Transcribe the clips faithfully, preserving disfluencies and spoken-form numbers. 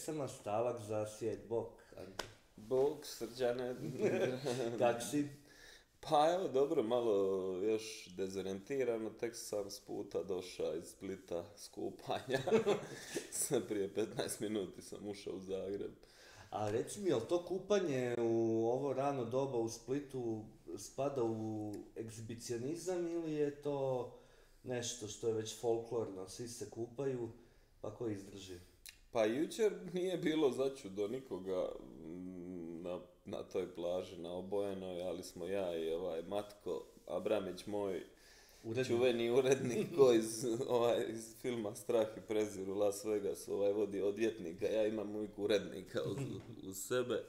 pesama, stavak za svijet, bok, Ante. Bog, Srđane. Kak si? Pa evo, dobro, malo još dezorijentirano, tek sam s puta došao iz Splita s kupanja. Prije petnaest minuti sam ušao u Zagreb. A reci mi, je li to kupanje u ovo rano doba u Splitu spada u egzibicionizam ili je to nešto što je već folklorno, svi se kupaju, pa ko izdrži? Pa jučer nije bilo začudo nikoga mm, na, na toj plaži, na Obojenoj, ali smo ja i ovaj Matko Abramić, moj Urednik. čuveni urednik koji iz, ovaj, iz filma Strah i prezir u Las Vegasu ovaj, vodi odvjetnika, ja imam uvijek urednika uz, uz sebe.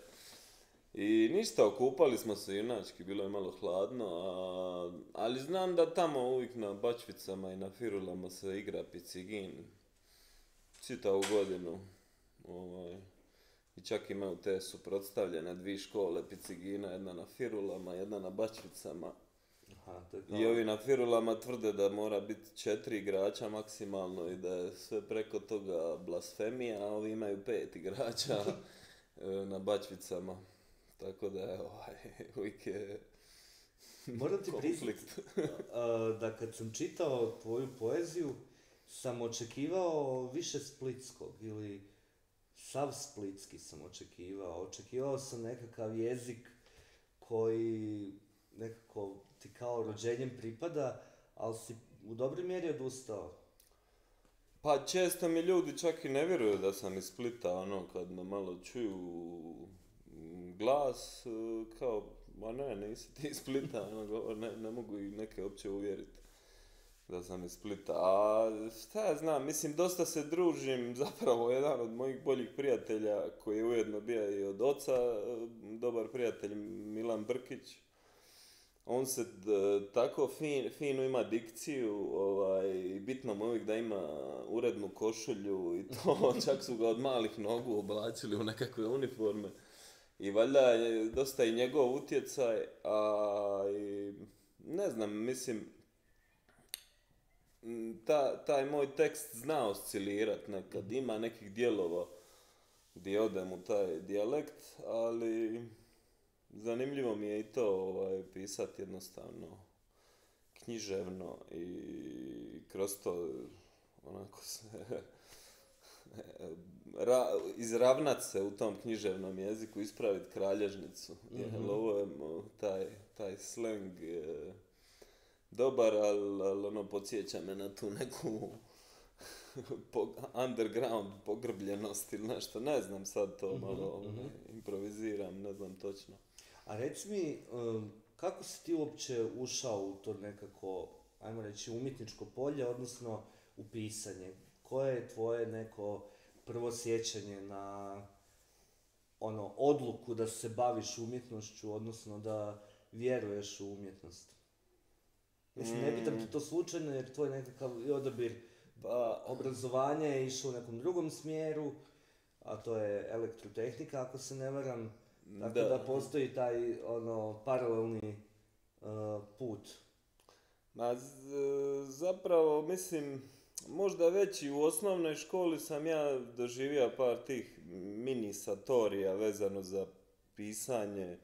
I ništa, okupali smo se junački, bilo je malo hladno, a, ali znam da tamo uvijek na Bačvicama i na Firulama se igra picigin čitavu godinu. Ovaj, I čak imaju te suprotstavljene dvije škole picigina, jedna na Firulama, jedna na Bačvicama. Aha, to je kao... I ovi na Firulama tvrde da mora biti četiri igrača maksimalno i da je sve preko toga blasfemija, a ovi imaju pet igrača na Bačvicama. Tako da je ovaj, uvijek je Moram ti priznati da kad sam čitao tvoju poeziju, sam očekivao više splitskog ili sav splitski sam očekivao. Očekivao sam nekakav jezik koji nekako ti kao rođenjem pripada, ali si u dobroj mjeri odustao. Pa često mi ljudi čak i ne vjeruju da sam iz Splita, ono, kad me malo čuju glas, kao, ma ne, nisi ti iz Splita, ono, ne, ne mogu i neke uopće uvjeriti da sam iz Splita. A šta ja znam, mislim, dosta se družim, zapravo jedan od mojih boljih prijatelja, koji je ujedno bio i od oca, dobar prijatelj Milan Brkić. On se d, tako fin, fino ima dikciju, ovaj, bitno mu uvijek da ima urednu košulju i to, čak su ga od malih nogu oblačili u nekakve uniforme. I valjda je dosta i njegov utjecaj, a i, ne znam, mislim, ta, taj moj tekst zna oscilirat nekad, ima nekih dijelova gdje odem u taj dijalekt, ali zanimljivo mi je i to ovaj, pisati jednostavno književno i kroz to onako se ra, izravnat se u tom književnom jeziku, ispraviti kralježnicu. Mm-hmm. Jer ovo je taj, taj sleng je dobar, ali, ali ono podsjeća me na tu neku po, underground pogrbljenost ili nešto, ne znam sad to malo mm-hmm. improviziram, ne znam točno. A reci mi, kako si ti uopće ušao u to nekako, ajmo reći, umjetničko polje, odnosno u pisanje? Koje je tvoje neko prvo sjećanje na ono, odluku da se baviš umjetnošću, odnosno da vjeruješ u umjetnost? Mislim, ne pitam te to slučajno jer tvoj nekakav odabir pa, obrazovanja je išao u nekom drugom smjeru, a to je elektrotehnika, ako se ne varam. Tako da, da postoji taj ono, paralelni uh, put. Ma z, zapravo, mislim, možda već i u osnovnoj školi sam ja doživio par tih mini satorija vezano za pisanje.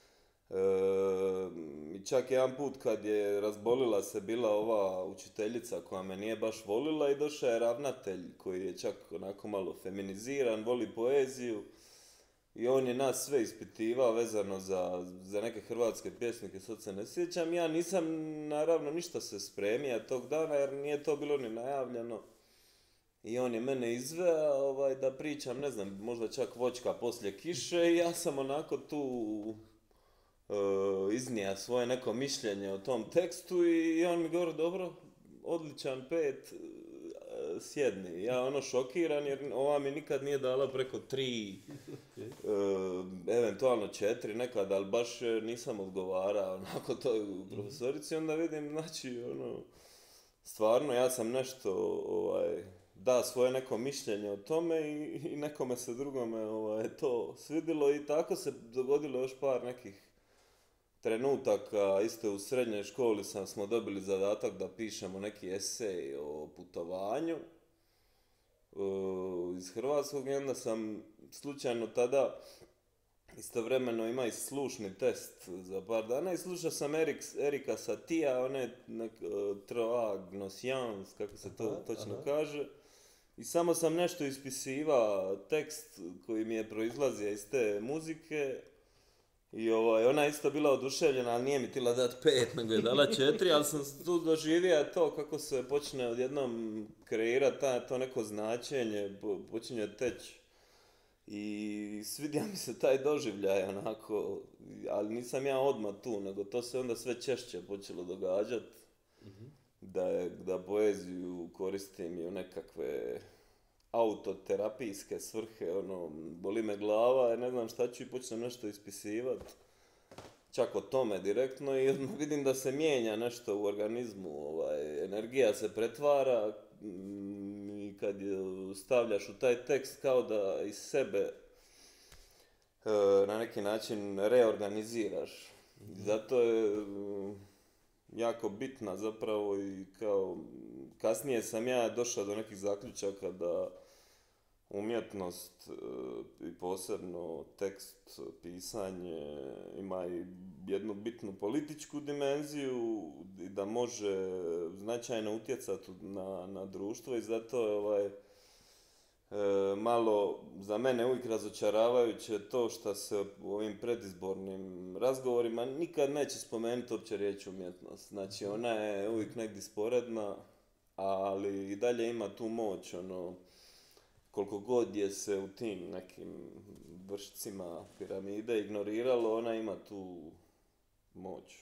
I e, čak jedan put kad je razbolila se bila ova učiteljica koja me nije baš volila i došao je ravnatelj koji je čak onako malo feminiziran, voli poeziju i on je nas sve ispitivao vezano za, za neke hrvatske pjesnike, sad se ne sjećam. Ja nisam naravno ništa se spremio tog dana jer nije to bilo ni najavljeno i on je mene izveo ovaj, da pričam, ne znam, možda čak voćka poslije kiše i ja sam onako tu Uh, iznija svoje neko mišljenje o tom tekstu i on mi govori, dobro, odličan pet, uh, sjedni. Ja ono šokiran jer ova mi nikad nije dala preko tri, uh, eventualno četiri nekad, ali baš nisam odgovarao onako toj profesorici. Onda vidim, znači, ono, stvarno ja sam nešto, ovaj, da svoje neko mišljenje o tome i, i nekome se drugome ovaj, to svidilo i tako se dogodilo još par nekih trenutaka. Isto u srednjoj školi sam, smo dobili zadatak da pišemo neki esej o putovanju. uh, iz hrvatskog i onda sam slučajno tada istovremeno ima i slušni test za par dana i slušao sam Erik, Erika Satija, one nek, uh, Trois Gnossians, kako se to Aha, točno aha. kaže. I samo sam nešto ispisivao, tekst koji mi je proizlazio iz te muzike. I ovaj, ona je isto bila oduševljena, ali nije mi tila dat pet, nego je dala četiri, ali sam tu doživio to kako se počne odjednom kreirati ta, to neko značenje, po, počinje teći. I svidio mi se taj doživljaj onako, ali nisam ja odmah tu, nego to se onda sve češće počelo događati. Da, je, da poeziju koristim i u nekakve autoterapijske svrhe, ono, boli me glava, jer ne znam šta ću i počnem nešto ispisivati. Čak o tome direktno i odmah vidim da se mijenja nešto u organizmu, ovaj, energija se pretvara mm, i kad je stavljaš u taj tekst kao da iz sebe e, na neki način reorganiziraš. Zato je mm, jako bitna zapravo i kao kasnije sam ja došao do nekih zaključaka da umjetnost e, i posebno tekst, pisanje ima i jednu bitnu političku dimenziju i da može značajno utjecati na, na društvo i zato je ovaj, e, malo za mene uvijek razočaravajuće to što se u ovim predizbornim razgovorima nikad neće spomenuti uopće riječ umjetnost. Znači ona je uvijek negdje sporedna, ali i dalje ima tu moć, ono, koliko god je se u tim nekim vršcima piramide ignoriralo, ona ima tu moć.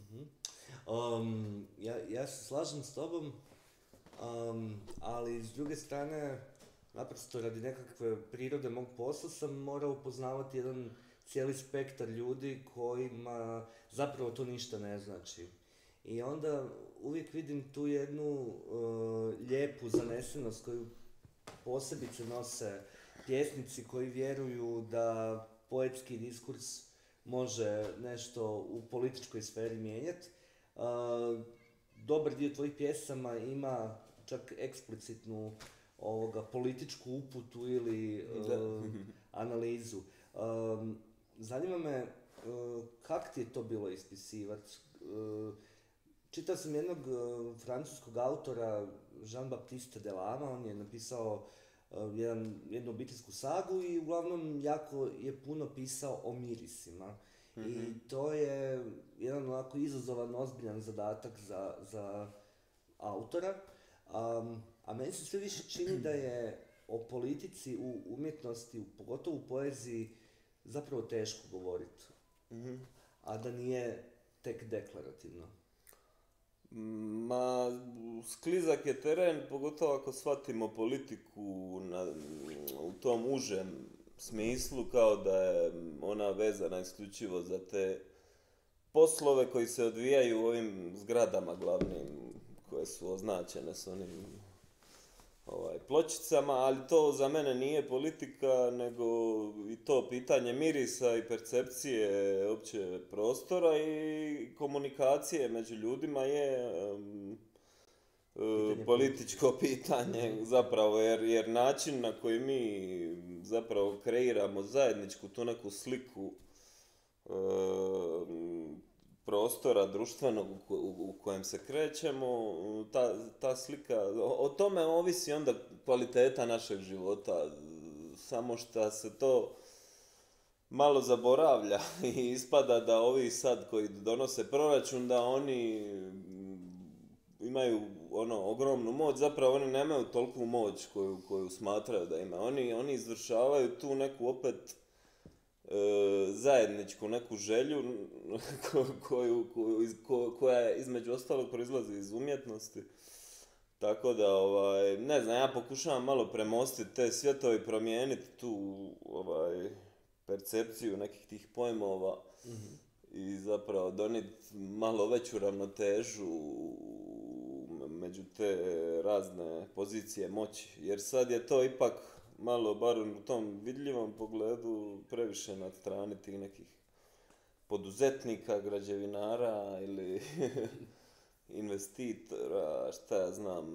Um, ja, ja se slažem s tobom, um, ali s druge strane, naprosto radi nekakve prirode mog posla sam morao upoznavati jedan cijeli spektar ljudi kojima zapravo to ništa ne znači. I onda uvijek vidim tu jednu uh, lijepu zanesenost koju posebice nose pjesnici koji vjeruju da poetski diskurs može nešto u političkoj sferi mijenjati. Uh, dobar dio tvojih pjesama ima čak eksplicitnu ovoga, političku uputu ili uh, analizu. Um, zanima me uh, kak ti je to bilo ispisivati? Uh, čitao sam jednog uh, francuskog autora, Jean-Baptiste Delama, on je napisao uh, jedan, jednu obiteljsku sagu i uglavnom jako je puno pisao o mirisima. Mm-hmm. I to je jedan onako izazovan, ozbiljan zadatak za, za autora. Um, a meni se sve više čini da je o politici u umjetnosti, pogotovo u poeziji, zapravo teško govoriti. Mm-hmm. A da nije tek deklarativno. Ma, sklizak je teren, pogotovo ako shvatimo politiku na, u tom užem smislu, kao da je ona vezana isključivo za te poslove koji se odvijaju u ovim zgradama glavnim, koje su označene s onim ovaj, pločicama, ali to za mene nije politika, nego i to pitanje mirisa i percepcije opće prostora i komunikacije među ljudima je um, pitanje političko pitanje zapravo, jer, jer način na koji mi zapravo kreiramo zajedničku tu neku sliku um, prostora društvenog u, u, u kojem se krećemo, ta, ta slika, o, o tome ovisi onda kvaliteta našeg života, samo što se to malo zaboravlja i ispada da ovi sad koji donose proračun, da oni imaju ono ogromnu moć, zapravo oni nemaju toliku moć koju, koju smatraju da imaju. Oni, oni izvršavaju tu neku opet zajedničku neku želju koju, koju, ko, koja je između ostalog proizlazi iz umjetnosti. Tako da, ovaj, ne znam, ja pokušavam malo premostiti te svjetove i promijeniti tu ovaj, percepciju nekih tih pojmova mm-hmm. i zapravo donijeti malo veću ravnotežu među te razne pozicije moći. Jer sad je to ipak malo, bar u tom vidljivom pogledu, previše na strani tih nekih poduzetnika, građevinara ili investitora, šta ja znam.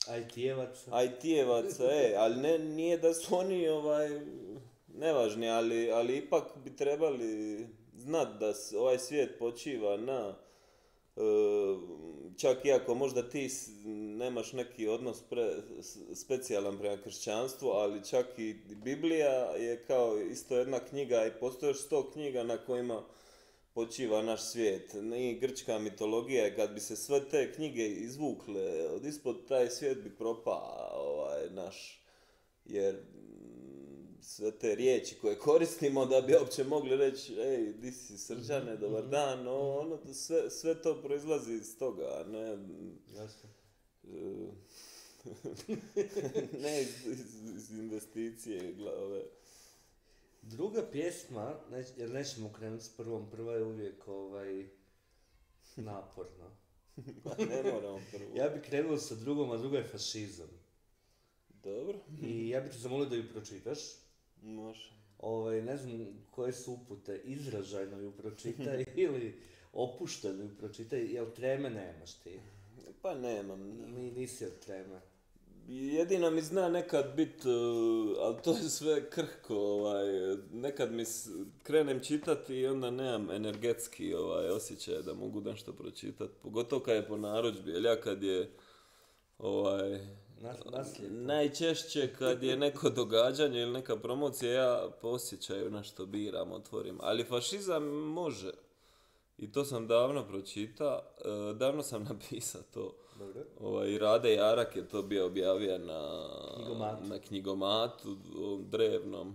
I T-evaca. I T-evaca, e, ali ne, nije da su oni ovaj, nevažni, ali, ali ipak bi trebali znat da s- ovaj svijet počiva na, e, čak i ako možda ti s- nemaš neki odnos pre, s- specijalan prema kršćanstvu, ali čak i Biblija je kao isto jedna knjiga i postoje još sto knjiga na kojima počiva naš svijet. I grčka mitologija je, kad bi se sve te knjige izvukle od ispod, taj svijet bi propao, ovaj, naš, jer mm, sve te riječi koje koristimo da bi uopće mogli reći, ej, di si Srđane, dobar dan, no, ono, to sve, sve to proizlazi iz toga, a ne, Jasno. e, ne iz, iz, iz investicije glave. Druga pjesma, neć, jer nećemo krenuti s prvom, prva je uvijek ovaj, naporna. Ne moramo prvo. Ja bi krenuo sa drugom, a druga je fašizam. Dobro, I ja bih te zamolio da ju pročitaš. može. Ovaj, ne znam koje su upute, izražajno ju pročitaj ili opušteno ju pročitaj, jel treme nemaš ti? Pa nemam. Mi nisi od treme. Jedino mi zna nekad bit, uh, ali to je sve krhko, ovaj, nekad mi s- krenem čitati i onda nemam energetski ovaj, osjećaj da mogu nešto pročitati, pogotovo kad je po narudžbi, jer ja kad je, ovaj, Nas, naslijepo. najčešće kad je neko događanje ili neka promocija, ja po osjećaju nešto biram, otvorim, ali fašizam može. I to sam davno pročita, e, davno sam napisao to. Dobro. Ovaj, Rade Jarak je to bio objavio na Knjigomatu. na knjigomatu ovom drevnom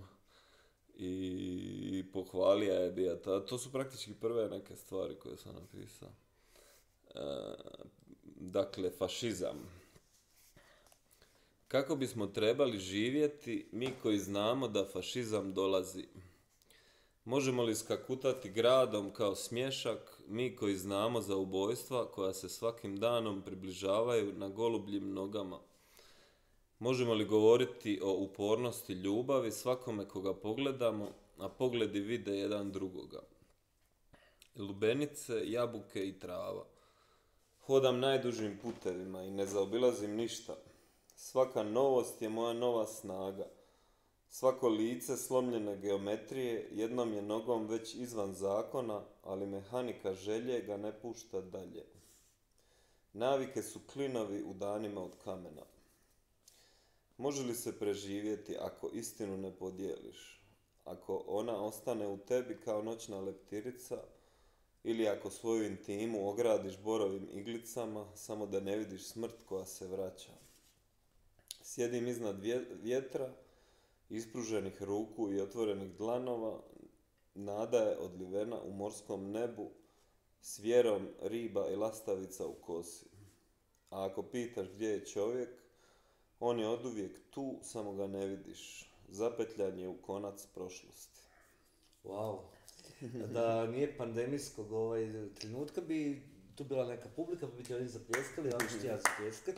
i pohvalija je bio ta. To su praktički prve neke stvari koje sam napisao. E, dakle, fašizam. Kako bismo trebali živjeti mi koji znamo da fašizam dolazi? Možemo li skakutati gradom kao smješak, mi koji znamo za ubojstva koja se svakim danom približavaju na golubljim nogama? Možemo li govoriti o upornosti ljubavi svakome koga pogledamo, a pogledi vide jedan drugoga? Lubenice, jabuke i trava. Hodam najdužim putevima i ne zaobilazim ništa. Svaka novost je moja nova snaga. Svako lice slomljene geometrije jednom je nogom već izvan zakona, ali mehanika želje ga ne pušta dalje. Navike su klinovi u danima od kamena. Može li se preživjeti ako istinu ne podijeliš? Ako ona ostane u tebi kao noćna leptirica, ili ako svoju intimu ogradiš borovim iglicama, samo da ne vidiš smrt koja se vraća. Sjedim iznad vje- vjetra, ispruženih ruku i otvorenih dlanova, nada je odlivena u morskom nebu, s vjerom riba i lastavica u kosi. A ako pitaš gdje je čovjek, on je oduvijek tu, samo ga ne vidiš. Zapetljan je u konac prošlosti. Wow. Da nije pandemijskog ovaj trenutka bi tu bila neka publika, pa bi ti oni zapljeskali, ali ću ti ja zapljeskati.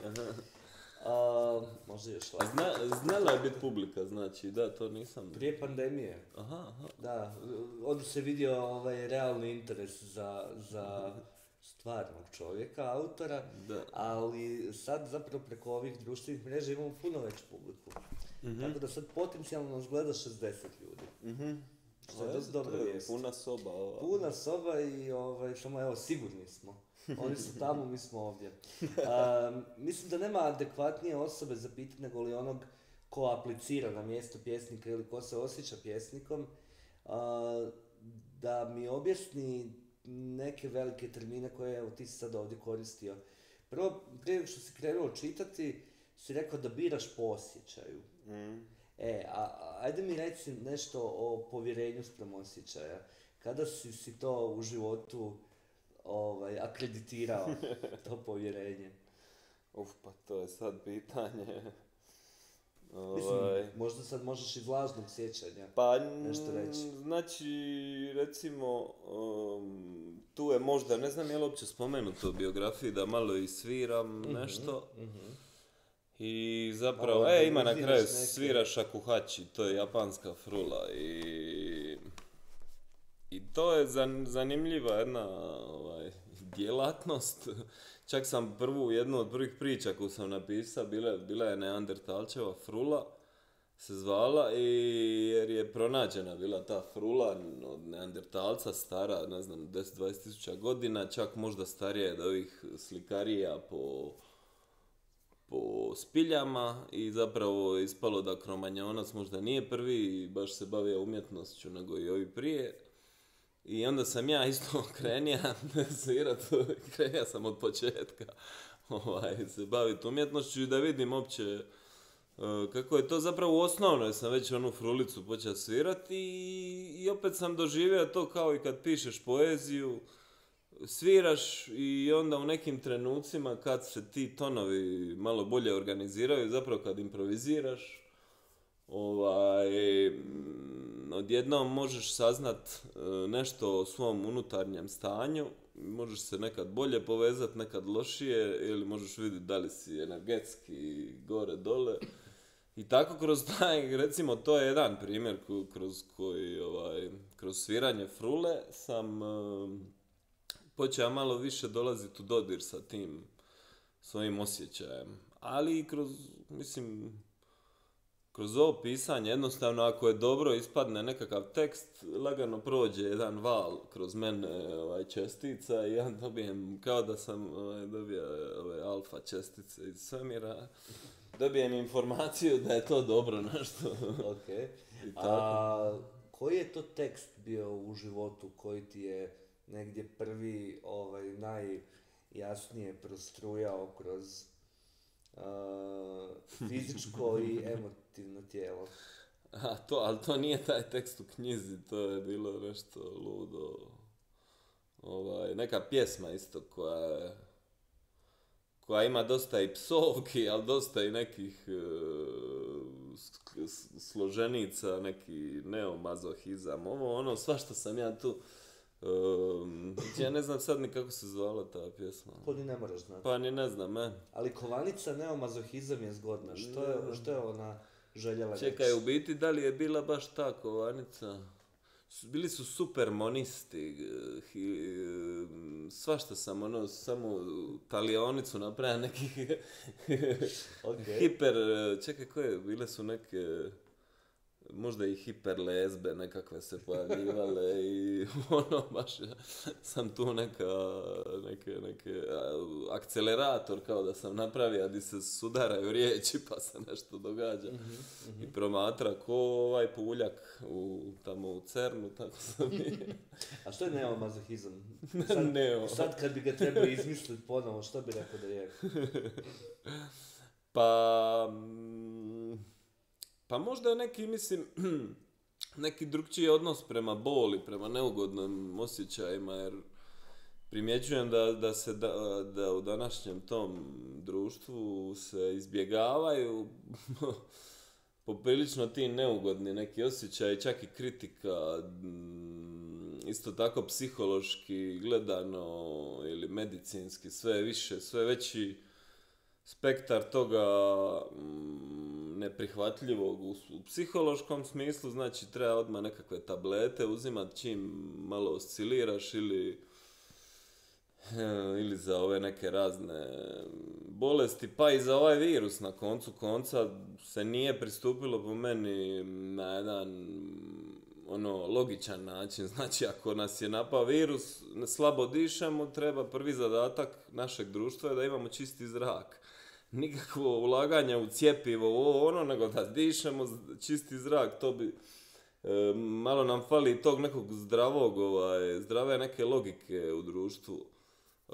A, možda još A lako. zna, znala je biti publika, znači, da, to nisam... Prije pandemije, Aha, aha. da, onda se vidio ovaj realni interes za, za stvarnog čovjeka, autora, Da. ali sad zapravo preko ovih društvenih mreža imamo puno veću publiku. Mhm. Tako da sad potencijalno nas gleda šezdeset ljudi. Mhm. Što je A, dosta to dobra je vijest. Puna soba ova. Puna soba i ovaj, samo evo, sigurni smo. Oni su tamo, mi smo ovdje. A, mislim da nema adekvatnije osobe za pitanje nego li onog ko aplicira na mjesto pjesnika ili ko se osjeća pjesnikom, a, da mi objasni neke velike termine koje evo, ti si sad ovdje koristio. Prvo, prije nego što si krenuo čitati, si rekao da biraš po osjećaju. Mhm. E, a, a ajde mi reci nešto o povjerenju spram osjećaja. Kada si si to u životu ovaj, akreditirao, to povjerenje? Uf, pa to je sad pitanje. Mislim, Ovaj, možda sad možeš iz lažnog sjećanja. pa, nešto reći. mm, znači, recimo, um, tu je možda, ne znam je li uopće spomenuto u biografiji da malo i sviram nešto. Mhm. I zapravo, Malo e, ima na improviziraš kraju neke- svira shakuhachi, to je japanska frula i... I to je zan- zanimljiva jedna ovaj, djelatnost. Čak sam prvu, jednu od prvih priča koju sam napisao, bila, bila je Neandertalčeva frula, se zvala, i jer je pronađena bila ta frula od Neandertalca, stara, ne znam, deset do dvadeset tisuća godina, čak možda starija od ovih slikarija po, po spiljama, i zapravo je ispalo da Kromanjonac možda nije prvi i baš se bavio umjetnošću nego i ovi prije. I onda sam ja isto krenija svirat, krenija sam od početka ovaj, se baviti umjetnošću i da vidim uopće uh, kako je to zapravo u osnovnoj sam već onu frulicu počeo svirati, i, i opet sam doživio to kao i kad pišeš poeziju, sviraš i onda u nekim trenucima kad se ti tonovi malo bolje organiziraju, zapravo kad improviziraš, ovaj, odjednom možeš saznat nešto o svom unutarnjem stanju, možeš se nekad bolje povezati, nekad lošije, ili možeš vidjeti da li si energetski gore, dole. I tako kroz taj, recimo, to je jedan primjer kroz koji, ovaj, kroz sviranje frule sam um, počeo malo više dolaziti u dodir sa tim svojim osjećajem. Ali i kroz, mislim, kroz ovo pisanje, jednostavno ako je dobro ispadne nekakav tekst, lagano prođe jedan val kroz mene ovaj, čestica, i ja dobijem, kao da sam ovaj, dobio ove alfa čestice iz svemira, dobijem informaciju da je to dobro nešto. Ok. A koji je to tekst bio u životu koji ti je negdje prvi ovaj, najjasnije prostrujao kroz uh, fizičko i emotivno tijelo? A, to, ali to nije taj tekst u knjizi, to je bilo nešto ludo. Ovaj, neka pjesma isto koja je, koja ima dosta i psovki, ali dosta i nekih uh, složenica, neki neomazohizam, ovo ono, svašta sam ja tu. Um, ja ne znam sad ni kako se zvala ta pjesma. To ni ne moraš znati. Pa ni ne znam, e. Ali kovanica neomazohizam je zgodna. Što je, što je ona željela reći? Čekaj, u biti da li je bila baš ta kovanica? Bili su super monisti, svašta sam ono, samo talionicu napravio nekih okay. hiper, čekaj koje, bile su neke, možda i hiper lezbe nekakve se pojavljivale i ono baš sam tu neka, neke, neke akcelerator kao da sam napravio gdje se sudaraju riječi pa se nešto događa mm-hmm, mm-hmm. i promatra ko ovaj puljak u, tamo u Cernu, tako sam i... A što je neomazohizam? Sad, Neo. sad kad bi ga trebao izmisliti ponovo, što bi rekao da je? Pa... Pa možda je neki, mislim, neki drugčiji odnos prema boli, prema neugodnim osjećajima, jer primjećujem da, da se da, da u današnjem tom društvu se izbjegavaju poprilično ti neugodni neki osjećaji, čak i kritika, isto tako psihološki gledano ili medicinski, sve više, sve veći spektar toga neprihvatljivog u, u psihološkom smislu, znači treba odmah nekakve tablete uzimati čim malo osciliraš ili, ili za ove neke razne bolesti, pa i za ovaj virus na koncu konca se nije pristupilo po meni na jedan ono logičan način. Znači ako nas je napao virus, slabo dišemo, treba prvi zadatak našeg društva je da imamo čisti zrak. Nikakvo ulaganje u cjepivo, ovo ono, nego da dišemo čisti zrak, to bi, e, malo nam fali tog nekog zdravog, ovaj, zdrave neke logike u društvu. E,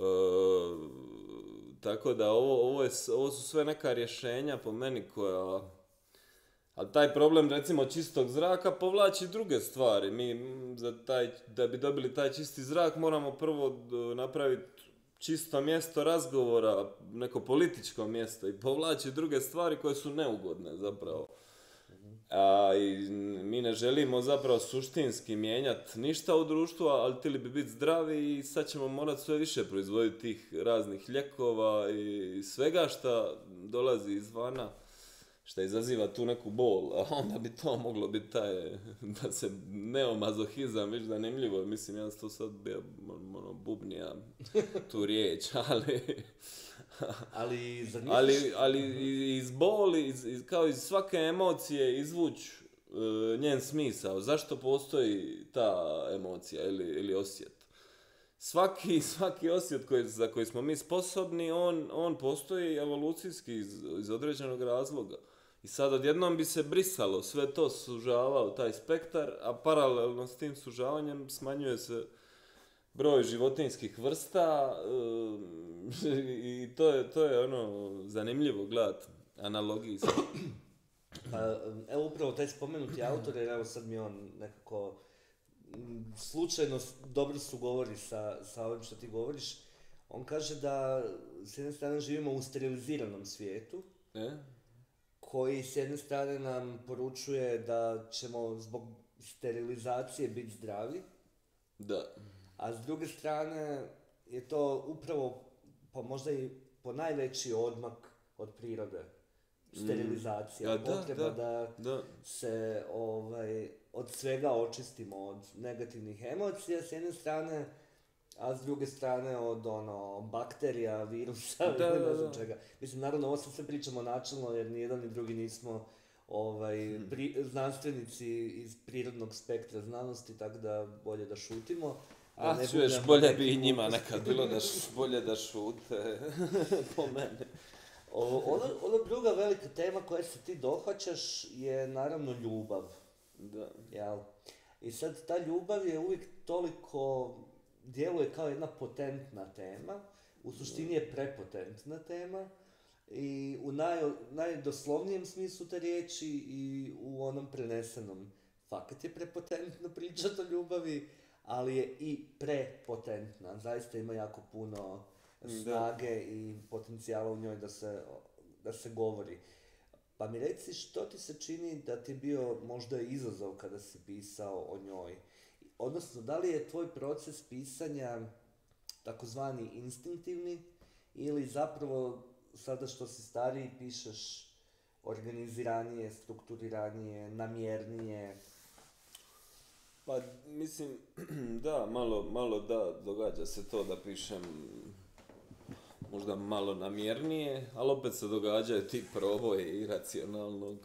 tako da ovo, ovo, je, ovo su sve neka rješenja po meni koja, ali taj problem recimo čistog zraka povlači druge stvari. Mi za taj, da bi dobili taj čisti zrak moramo prvo napraviti čisto mjesto razgovora, neko političko mjesto i povlači druge stvari koje su neugodne zapravo. A, i mi ne želimo zapravo suštinski mijenjati ništa u društvu, ali htjeli bi biti zdravi i sad ćemo morati sve više proizvoditi tih raznih lijekova i svega što dolazi izvana. što izaziva tu neku bol, a onda bi to moglo biti taj, da se neomazohizam, viš zanimljivo, mislim, ja sam to sad bio, ono, bubnija tu riječ, ali... Ali, ali, ali iz boli, iz, iz, kao iz svake emocije izvući uh, njen smisao. Zašto postoji ta emocija ili, ili osjet? Svaki, svaki osjet koji, za koji smo mi sposobni, on, on postoji evolucijski iz, iz određenog razloga. I sad odjednom bi se brisalo, sve to sužavao taj spektar, a paralelno s tim sužavanjem smanjuje se broj životinjskih vrsta i to je, to je ono zanimljivo gledati analogijski. Pa, evo upravo taj spomenuti autor, jer evo sad mi on nekako slučajno dobro su govori sa, sa ovim što ti govoriš. On kaže da s jedne strane živimo u steriliziranom svijetu, e? koji s jedne strane nam poručuje da ćemo zbog sterilizacije biti zdravi. Da. A s druge strane je to upravo pa možda i po najveći odmak od prirode. Sterilizacija, mm. potreba da, da, da, da se ovaj, od svega očistimo, od negativnih emocija s jedne strane, a s druge strane od ono, bakterija, virusa da, ili ne znam da. čega. Mislim, naravno, ovo sad sve pričamo načelno jer ni jedan ni drugi nismo ovaj, pri, znanstvenici iz prirodnog spektra znanosti, tako da bolje da šutimo. Da a, čuješ, bolje bi i njima nekad bilo da š, bolje da šute, po mene. O, ono, ono druga velika tema koja se ti dohvaćaš je naravno ljubav. Da. Jel? I sad ta ljubav je uvijek toliko, djeluje kao jedna potentna tema, u suštini je prepotentna tema i u naj, najdoslovnijem smislu te riječi i u onom prenesenom. Fakat je prepotentno pričati o ljubavi, ali je i prepotentna. Zaista ima jako puno snage i potencijala u njoj da se, da se govori. Pa mi reci što ti se čini da ti je bio možda izazov kada si pisao o njoj? Odnosno, da li je tvoj proces pisanja takozvani instinktivni ili zapravo sada što si stariji pišeš organiziranije, strukturiranije, namjernije? Pa, mislim, da, malo, malo da, događa se to da pišem možda malo namjernije, ali opet se događaju ti proboje iracionalnog.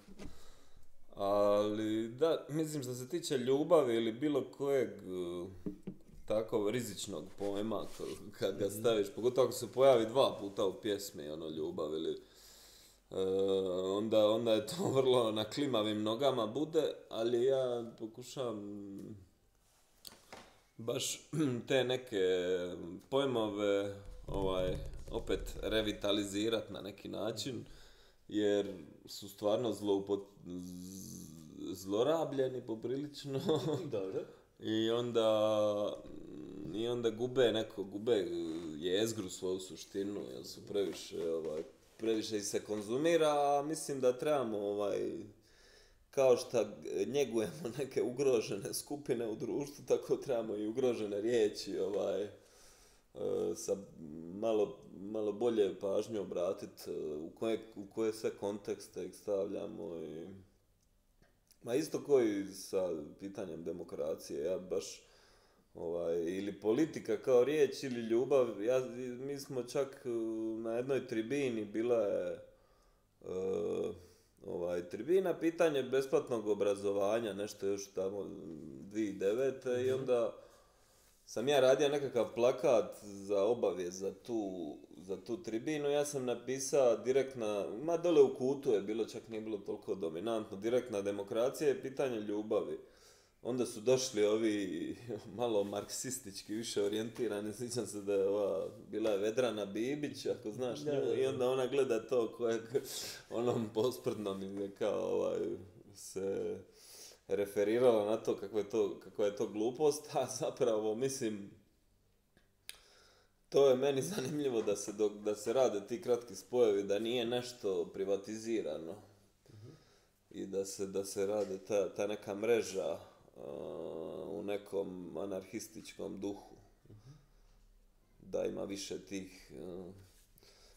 Ali da, mislim što se tiče ljubavi ili bilo kojeg uh, tako rizičnog pojma kad ga staviš, pogotovo ako se pojavi dva puta u pjesmi ono ljubav ili uh, onda, onda je to vrlo na klimavim nogama bude, ali ja pokušavam baš te neke pojmove ovaj, opet revitalizirati na neki način, jer su stvarno zloupot... zlorabljeni poprilično. Dobro. I onda, i onda gube neko, gube jezgru svoju suštinu, jer su previše, ovaj, previše ih se konzumira, a mislim da trebamo, ovaj, kao što njegujemo neke ugrožene skupine u društvu, tako trebamo i ugrožene riječi, ovaj, sa malo, malo bolje pažnju obratiti u koje, u koje sve kontekste ih stavljamo i ma isto koji sa pitanjem demokracije, ja baš ovaj, ili politika kao riječ ili ljubav, ja, mi smo čak na jednoj tribini bila je uh, ovaj, tribina pitanje besplatnog obrazovanja, nešto još tamo dvije tisuće devete Mm-hmm. I onda sam ja radio nekakav plakat za obavijest za tu, za tu tribinu, ja sam napisao direktna, ma dole u kutu je bilo, čak nije bilo toliko dominantno, direktna demokracija je pitanje ljubavi. Onda su došli ovi malo marksistički, više orijentirani, sjećam se da je ova, bila je Vedrana Bibić, ako znaš nju, i onda ona gleda to koje onom posprdnom im je kao ovaj, se referirala na to kako je to, kako je to glupost, a zapravo mislim to je meni zanimljivo da se, dok, da se rade ti kratki spojevi, da nije nešto privatizirano uh-huh. I da se, da se rade ta, ta neka mreža uh, u nekom anarhističkom duhu, uh-huh. Da ima više tih uh,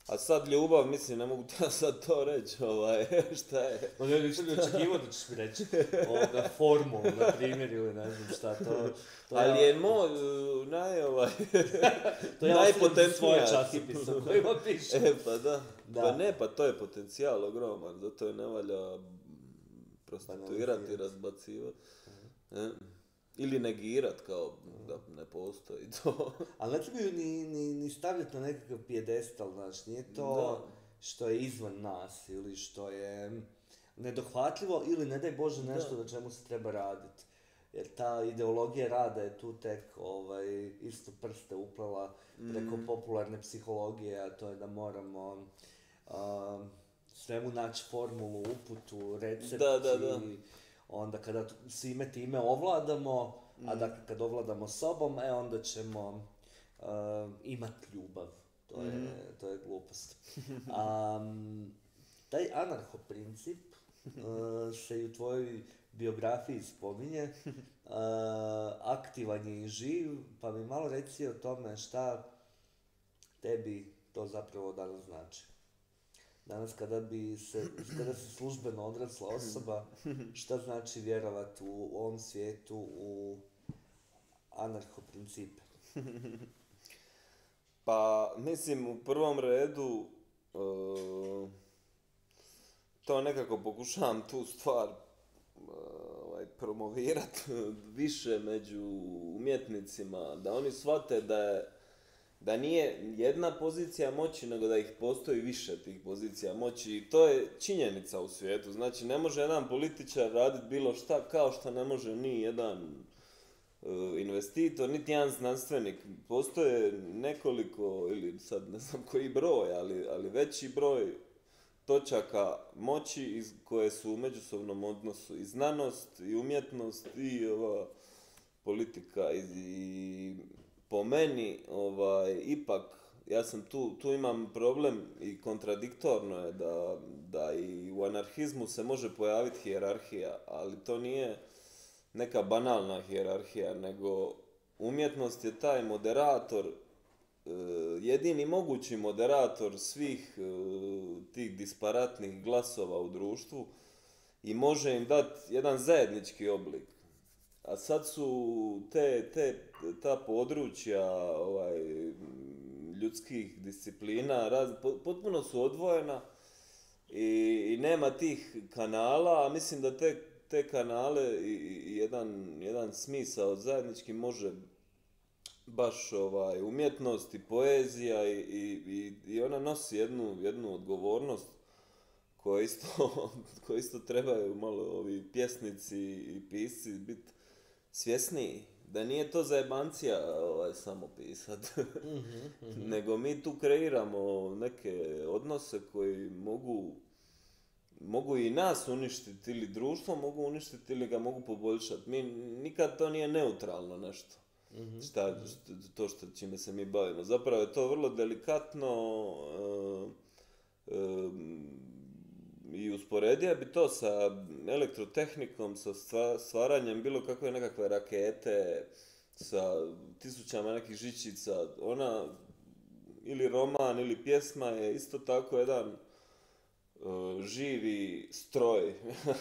A sad ljubav, mislim, ne mogu ti ja sad to reći, ovaj, šta je? Pa ne, nisam ni očekivao da ćeš mi reći ovoga formulu, na primjer, ili ne znam šta, to... to Ali ja, je moj, uh, naj, ovaj, to ja ostavljam svoje najpotentnija. časopise u kojima piše. E, pa da. Da. Pa ne, pa to je potencijal ogroman, zato je ne valja prostituirati, razbacivati. E, ili negirat, kao da ne postoji to. Ali ne trebaju ni, ni, ni stavljati na nekakav pijedestal, znaš, nije to Da. što je izvan nas, ili što je nedohvatljivo, ili ne daj Bože nešto Da. na čemu se treba raditi. Jer ta ideologija rada je tu tek ovaj, isto prste uplela preko Mm. popularne psihologije, a to je da moramo um, svemu naći formulu, uputu, recept Da, da, da. i onda kada t- svime time ovladamo, a Mm. dakle kad ovladamo sobom, e onda ćemo uh, imati ljubav. To je, Mhm. to je glupost. Um, taj anarcho-princip uh, se i u tvojoj biografiji spominje, uh, aktivan je i živ, pa mi malo reci o tome šta tebi to zapravo danas znači. Danas kada bi se, kada si službeno odrasla osoba, šta znači vjerovati u ovom svijetu u anarcho-principe? Pa, mislim, u prvom redu, uh, to nekako pokušavam tu stvar uh, ovaj, promovirat više među umjetnicima, da oni shvate da je, da nije jedna pozicija moći, nego da ih postoji više tih pozicija moći i to je činjenica u svijetu. Znači, ne može jedan političar raditi bilo šta kao što ne može ni jedan uh, investitor, niti jedan znanstvenik. Postoje nekoliko, ili sad ne znam koji broj, ali, ali veći broj točaka moći iz, koje su u međusobnom odnosu i znanost, i umjetnost, i ova politika. I, i po meni, ovaj, ipak, ja sam tu, tu imam problem i kontradiktorno je da, da i u anarhizmu se može pojaviti hijerarhija, ali to nije neka banalna hijerarhija, nego umjetnost je taj moderator, e, jedini mogući moderator svih e, tih disparatnih glasova u društvu i može im dati jedan zajednički oblik. A sad su te, te, ta područja ovaj, ljudskih disciplina raz, potpuno su odvojena i, i nema tih kanala, a mislim da te, te kanale i, i jedan, jedan smisao zajednički može baš ovaj, umjetnost i poezija i, i, i ona nosi jednu, jednu odgovornost koju isto, koju isto trebaju malo ovi pjesnici i pisci biti svjesniji. Da nije to zajebancija ovaj, samo pisat, nego mi tu kreiramo neke odnose koji mogu, mogu i nas uništiti ili društvo mogu uništiti ili ga mogu poboljšati. Mi nikad to nije neutralno nešto. Šta, što, to što čime se mi bavimo. Zapravo je to vrlo delikatno e, e, i usporedio bi to sa elektrotehnikom, sa stva- stvaranjem bilo kakve nekakve rakete, sa tisućama nekih žičica. Ona, ili roman, ili pjesma je isto tako jedan e, živi stroj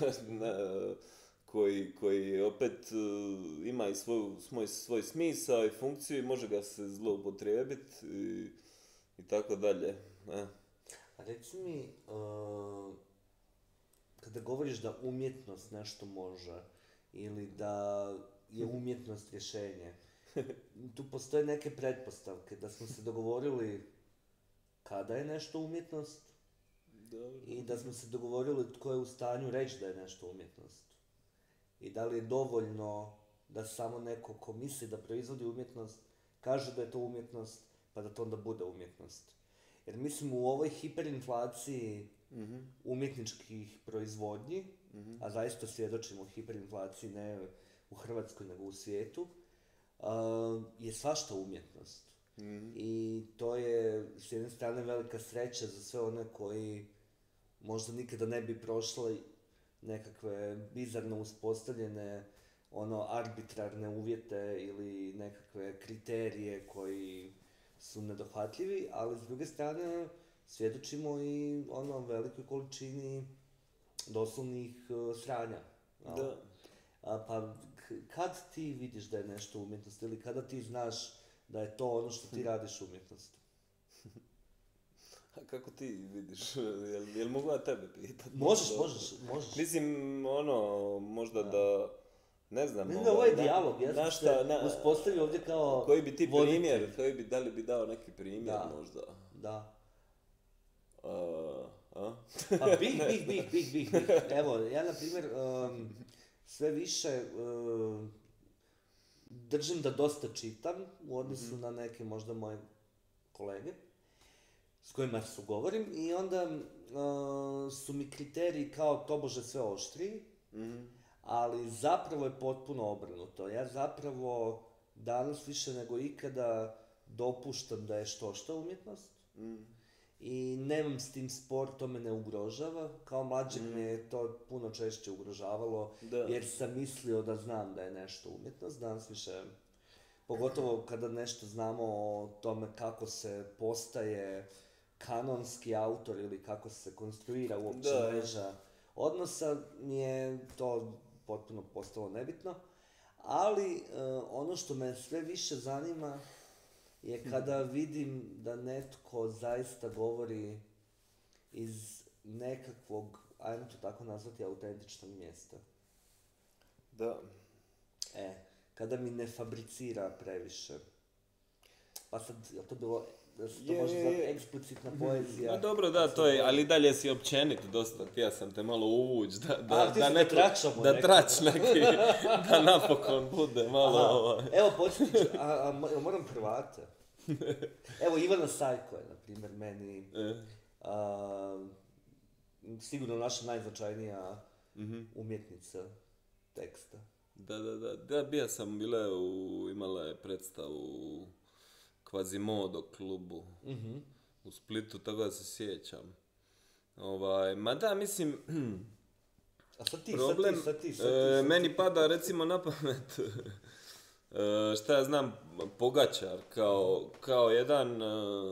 koji, koji opet uh, ima i svoju, svoj, svoj smisao i funkciju i može ga se zloupotrijebiti i, i tako dalje. E. A reci mi, uh, kada govoriš da umjetnost nešto može ili da je umjetnost rješenje, tu postoje neke pretpostavke, da smo se dogovorili kada je nešto umjetnost Dobro. i da smo se dogovorili tko je u stanju reći da je nešto umjetnost. I da li je dovoljno da samo neko ko misli da proizvodi umjetnost kaže da je to umjetnost, pa da to onda bude umjetnost. Jer mislim u ovoj hiperinflaciji Mm-hmm. umjetničkih proizvodnji, Mm-hmm. a zaista svjedočimo hiperinflaciji ne u Hrvatskoj nego u svijetu, uh, je svašta umjetnost. Mm-hmm. I to je s jedne strane velika sreća za sve one koji možda nikada ne bi prošli nekakve bizarno uspostavljene ono arbitrarne uvjete ili nekakve kriterije koji su nedohvatljivi, ali s druge strane svjedočimo i ono velikoj količini doslovnih uh, sranja. No? Da. A, pa k- kad ti vidiš da je nešto umjetnost ili kada ti znaš da je to ono što ti radiš umjetnost? A kako ti vidiš? Jel, jel mogu ja tebe pitat? Možeš, Da. možeš, možeš. Mislim, ono, možda Da. da, ne znam, Mislim da ovaj, ovo je na- dijalog, ja na sam šta, se na, uspostavio ovdje kao koji bi ti voditelj. primjer, koji bi, da li bi dao neki primjer Da. možda? Da. A, a? Pa bih, bih, bih, bih, bih, bih. Evo, ja na primjer um, sve više um, držim da dosta čitam u odnosu na neke možda moje kolege s kojima su govorim i onda uh, su mi kriteriji kao tobože sve oštriji, Mhm. ali zapravo je potpuno obrnuto. Ja zapravo danas više nego ikada dopuštam da je što što umjetnost. Mhm. I nemam s tim spor, to me ne ugrožava. Kao mlađeg me je to puno češće ugrožavalo, Da. jer sam mislio da znam da je nešto umjetnost. Danas više, pogotovo kada nešto znamo o tome kako se postaje kanonski autor ili kako se konstruira uopće Da. mreža odnosa, mi je to potpuno postalo nebitno. Ali e, ono što me sve više zanima je kada vidim da netko zaista govori iz nekakvog, ajmo to tako nazvati, autentičnog mjesta. Da. E, kada mi ne fabricira previše. Pa sad, je to bilo, da se to Je, može je, zvati je. eksplicitna poezija? Ma dobro, da, to je, ali dalje si općenit dosta, htio sam te malo uvuć, da, da, A, ti da, si da neko, tračamo da neko. trač neki, da napokon bude malo, Aha, ovaj. evo podsjetit ću, a, a mo- moram Hrvate. Evo Ivana Sajko je, na primjer, meni E, a, sigurno naša najznačajnija mhm. umjetnica teksta. Da, da, da, da, bio sam bile u, imala je predstavu u Quasimodo klubu Mhm. u Splitu, tako da se sjećam. Ovaj, ma da, mislim, A sad ti, problem, sad ti, sad ti, sad ti, e, sad meni ti. pada recimo na pamet, e, šta ja znam, Pogačar kao, kao jedan, e,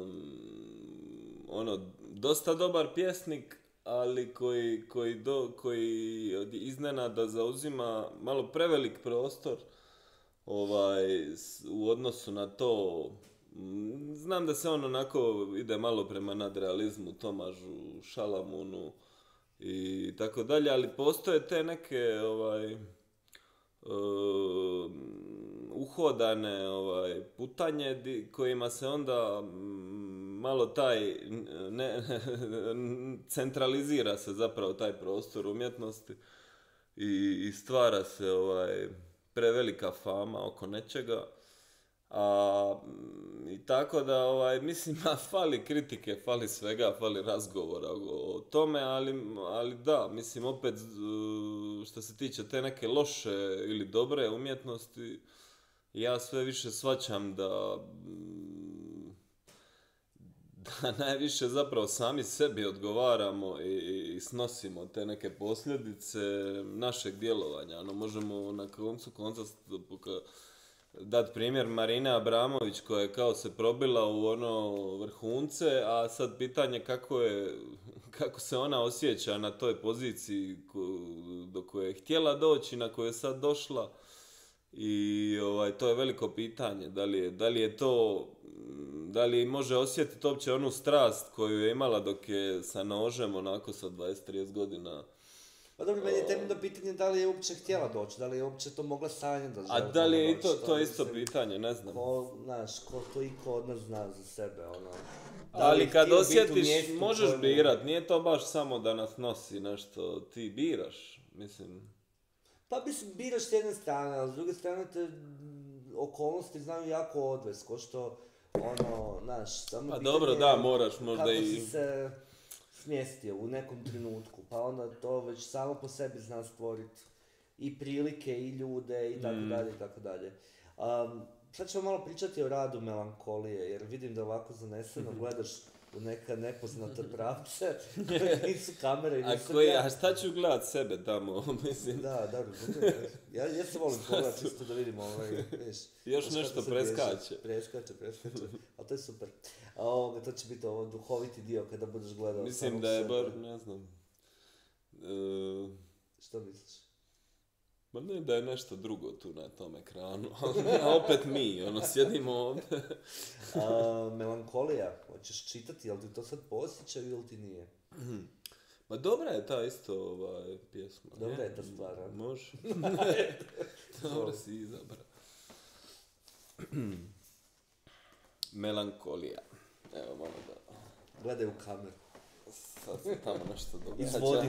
ono, dosta dobar pjesnik, ali koji, koji, do, koji od iznenada zauzima malo prevelik prostor ovaj, s- u odnosu na to. Mm, Znam da se on onako ide malo prema nadrealizmu, Tomažu, Šalamunu i tako dalje, ali postoje te neke ovaj, um, uhodane ovaj, putanje di- kojima se onda mm, malo taj ne, centralizira se zapravo taj prostor umjetnosti i, i stvara se ovaj, prevelika fama oko nečega. A, mm, i tako da, ovaj, mislim, a fali kritike, fali svega, fali razgovora o, o tome, ali, ali da, mislim, opet, z- što se tiče te neke loše ili dobre umjetnosti, ja sve više shvaćam da, mm, da najviše zapravo sami sebi odgovaramo i, i snosimo te neke posljedice našeg djelovanja. Ono, možemo na koncu konca dat primjer Marine Abramović koja je kao se probila u ono vrhunce, a sad pitanje kako je, kako se ona osjeća na toj poziciji ko- do koje je htjela doći, na koju je sad došla. I ovaj, to je veliko pitanje, da li je, da li je to, mm, da li može osjetiti uopće onu strast koju je imala dok je sa nožem onako sa dvadeset trideset godina. Pa dobro, meni je temeljno pitanje da li je uopće htjela doći, da li je uopće to mogla sanjati da A želi da li tamo je i doći, to, to je mislim, isto pitanje, ne znam. Ko, znaš, ko to iko od nas zna za sebe, ono. Da li Ali je kad htio biti u osjetiš, mjestu možeš kojemu- birat, nije to baš samo da nas nosi nešto, ti biraš, mislim. Pa mislim, biraš s jedne strane, ali s druge strane te mm, okolnosti znaju jako odvest, ko što, ono, znaš, samo Pa pitanje dobro, je da, moraš možda kako i... si se smjestio u nekom trenutku, pa onda to već samo po sebi zna stvoriti i prilike, i ljude, i tako Mm. dalje, i tako dalje. Um, sad ćemo malo pričati o radu Melankolije, jer vidim da ovako zaneseno gledaš u neka nepoznata pravca, koje nisu kamere i A, nisam koji, ja. a šta ću gledat sebe tamo, mislim? Da, da, razumijem. Ja, ja se volim pogledati isto da vidim ovaj, viš. Još znaš nešto kako se preskače. bježi. Preskače, preskače. Ali to je super. A ovoga, to će biti ovo duhoviti dio kada budeš gledao Mislim samog da je sebe. bar, ne znam, e, Što misliš? ma ne da je nešto drugo tu na tom ekranu, a opet mi, ono, sjedimo ovdje. A, melankolija, hoćeš čitati, jel ti to sad posjećaju ili ti nije? Ma dobra je ta isto ovaj, pjesma. Dobra ne? je ta stvar, a? Može. Dobro si izabrao. Melankolija. Evo malo da... Gledaj u kameru. Sad se tamo nešto događa. Izvodi.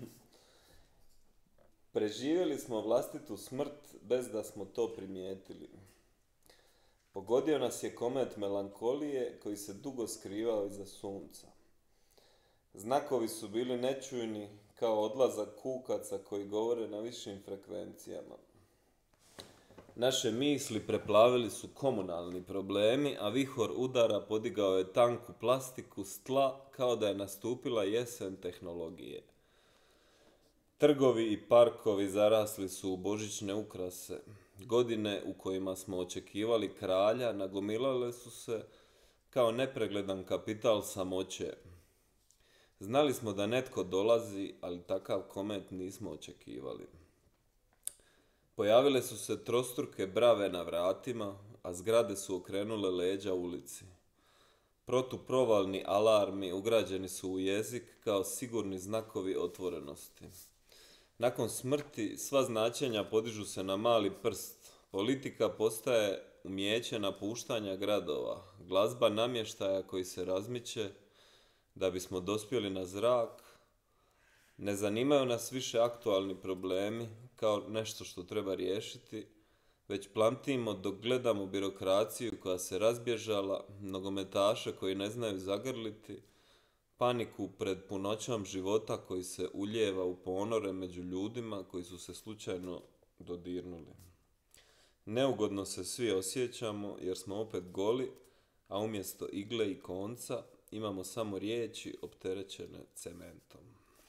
Preživjeli smo vlastitu smrt bez da smo to primijetili. Pogodio nas je komet melankolije koji se dugo skrivao iza sunca. Znakovi su bili nečujni kao odlazak kukaca koji govore na višim frekvencijama. Naše misli preplavili su komunalni problemi, a vihor udara podigao je tanku plastiku s tla kao da je nastupila jesen tehnologije. Trgovi i parkovi zarasli su u božićne ukrase. Godine u kojima smo očekivali kralja nagomilale su se kao nepregledan kapital samoće. Znali smo da netko dolazi, ali takav komet nismo očekivali. Pojavile su se trostruke brave na vratima, a zgrade su okrenule leđa ulici. Protuprovalni alarmi ugrađeni su u jezik kao sigurni znakovi otvorenosti. Nakon smrti sva značenja podižu se na mali prst. Politika postaje umijeće napuštanja gradova, glazba namještaja koji se razmiče da bismo dospjeli na zrak. Ne zanimaju nas više aktualni problemi kao nešto što treba riješiti, već plamtimo dok gledamo birokraciju koja se razbježala, nogometaše koji ne znaju zagrliti, paniku pred punoćom života koji se ulijeva u ponore među ljudima koji su se slučajno dodirnuli. Neugodno se svi osjećamo jer smo opet goli, a umjesto igle i konca imamo samo riječi opterećene cementom.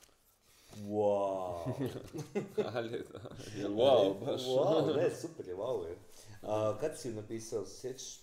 Wow. Ali, da, jel wow baš? Wow, ne, super je, wow je. A, kad si ju napisao, sjećaš?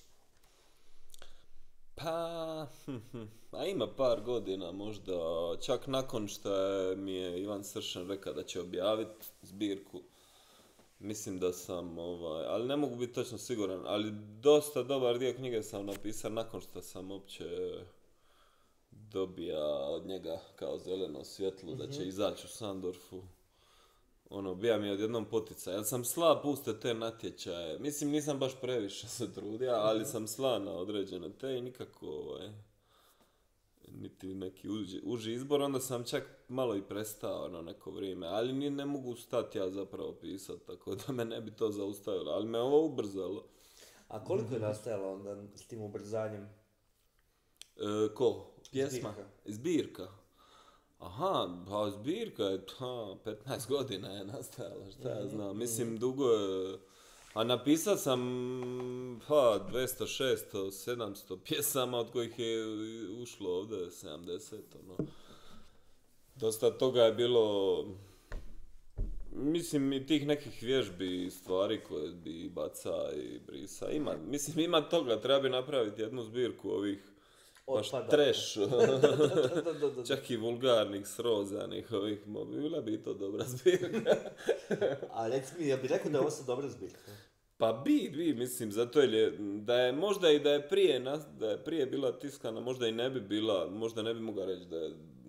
Pa, a ima par godina možda, čak nakon što je, mi je Ivan Sršan rekao da će objaviti zbirku. Mislim da sam, ovaj, ali ne mogu biti točno siguran, ali dosta dobar dio knjige sam napisao nakon što sam uopće dobija od njega kao zeleno svjetlo da će izaći u Sandorfu. Ono, bija mi odjednom poticaj, jer sam slab puste te natječaje. Mislim, nisam baš previše se trudio, ali sam slab na određene te i nikako, ovaj, niti neki uži, uži izbor, onda sam čak malo i prestao na neko vrijeme, ali ni ne mogu stati ja zapravo pisat, tako da me ne bi to zaustavilo, ali me ovo ubrzalo. A koliko je nastajalo onda s tim ubrzanjem? E, ko? Pjesma? Zbirka. Zbirka. Aha, pa zbirka je, ha, petnaest godina je nastajala, šta ja znam, mislim dugo je, a napisao sam, pa, dvjesto, šesto, sedamsto pjesama, od kojih je ušlo ovdje sedamdeset, ono. Dosta toga je bilo, mislim, i tih nekih vježbi, stvari koje bi baca i brisa, ima, mislim, ima toga, treba bi napraviti jednu zbirku ovih, baš trash, čak i vulgarnih, srozanih ovih, bila bi to dobra zbirka. A reci mi, ja bih rekao da je ovo sad dobra zbirka? Pa bi, bi, mislim, zato je, da je možda i da je prije, da je prije bila tiskana, možda i ne bi bila, možda ne bi mogao reći da je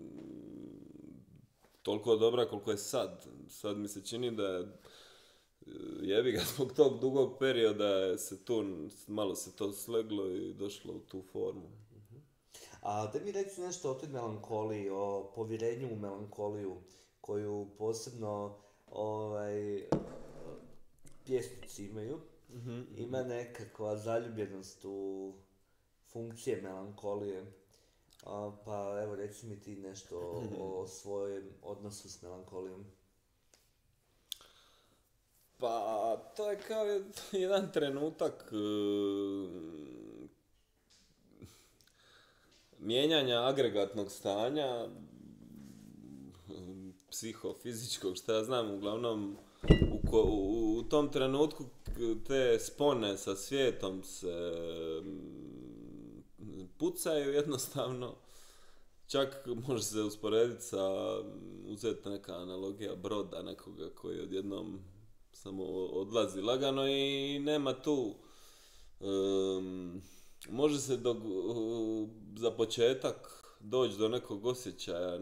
toliko dobra koliko je sad. Sad mi se čini da je, jebi ga, zbog tog dugog perioda je se tu, malo se to sleglo i došlo u tu formu. A da mi reci nešto o toj melankoliji, o povjerenju u melankoliju, koju posebno ovaj, pjesnici imaju. Mm-hmm. Ima nekakva zaljubljenost u funkcije melankolije. A, pa evo reci mi ti nešto o, o svojem odnosu s melankolijom. Pa to je kao jedan trenutak. mijenjanja agregatnog stanja, psihofizičkog, šta ja znam, uglavnom u, ko, u, u tom trenutku te spone sa svijetom se pucaju jednostavno. Čak može se usporediti sa, uzeti neka analogija broda nekoga koji odjednom samo odlazi lagano i nema tu, um, može se do, uh, za početak doći do nekog osjećaja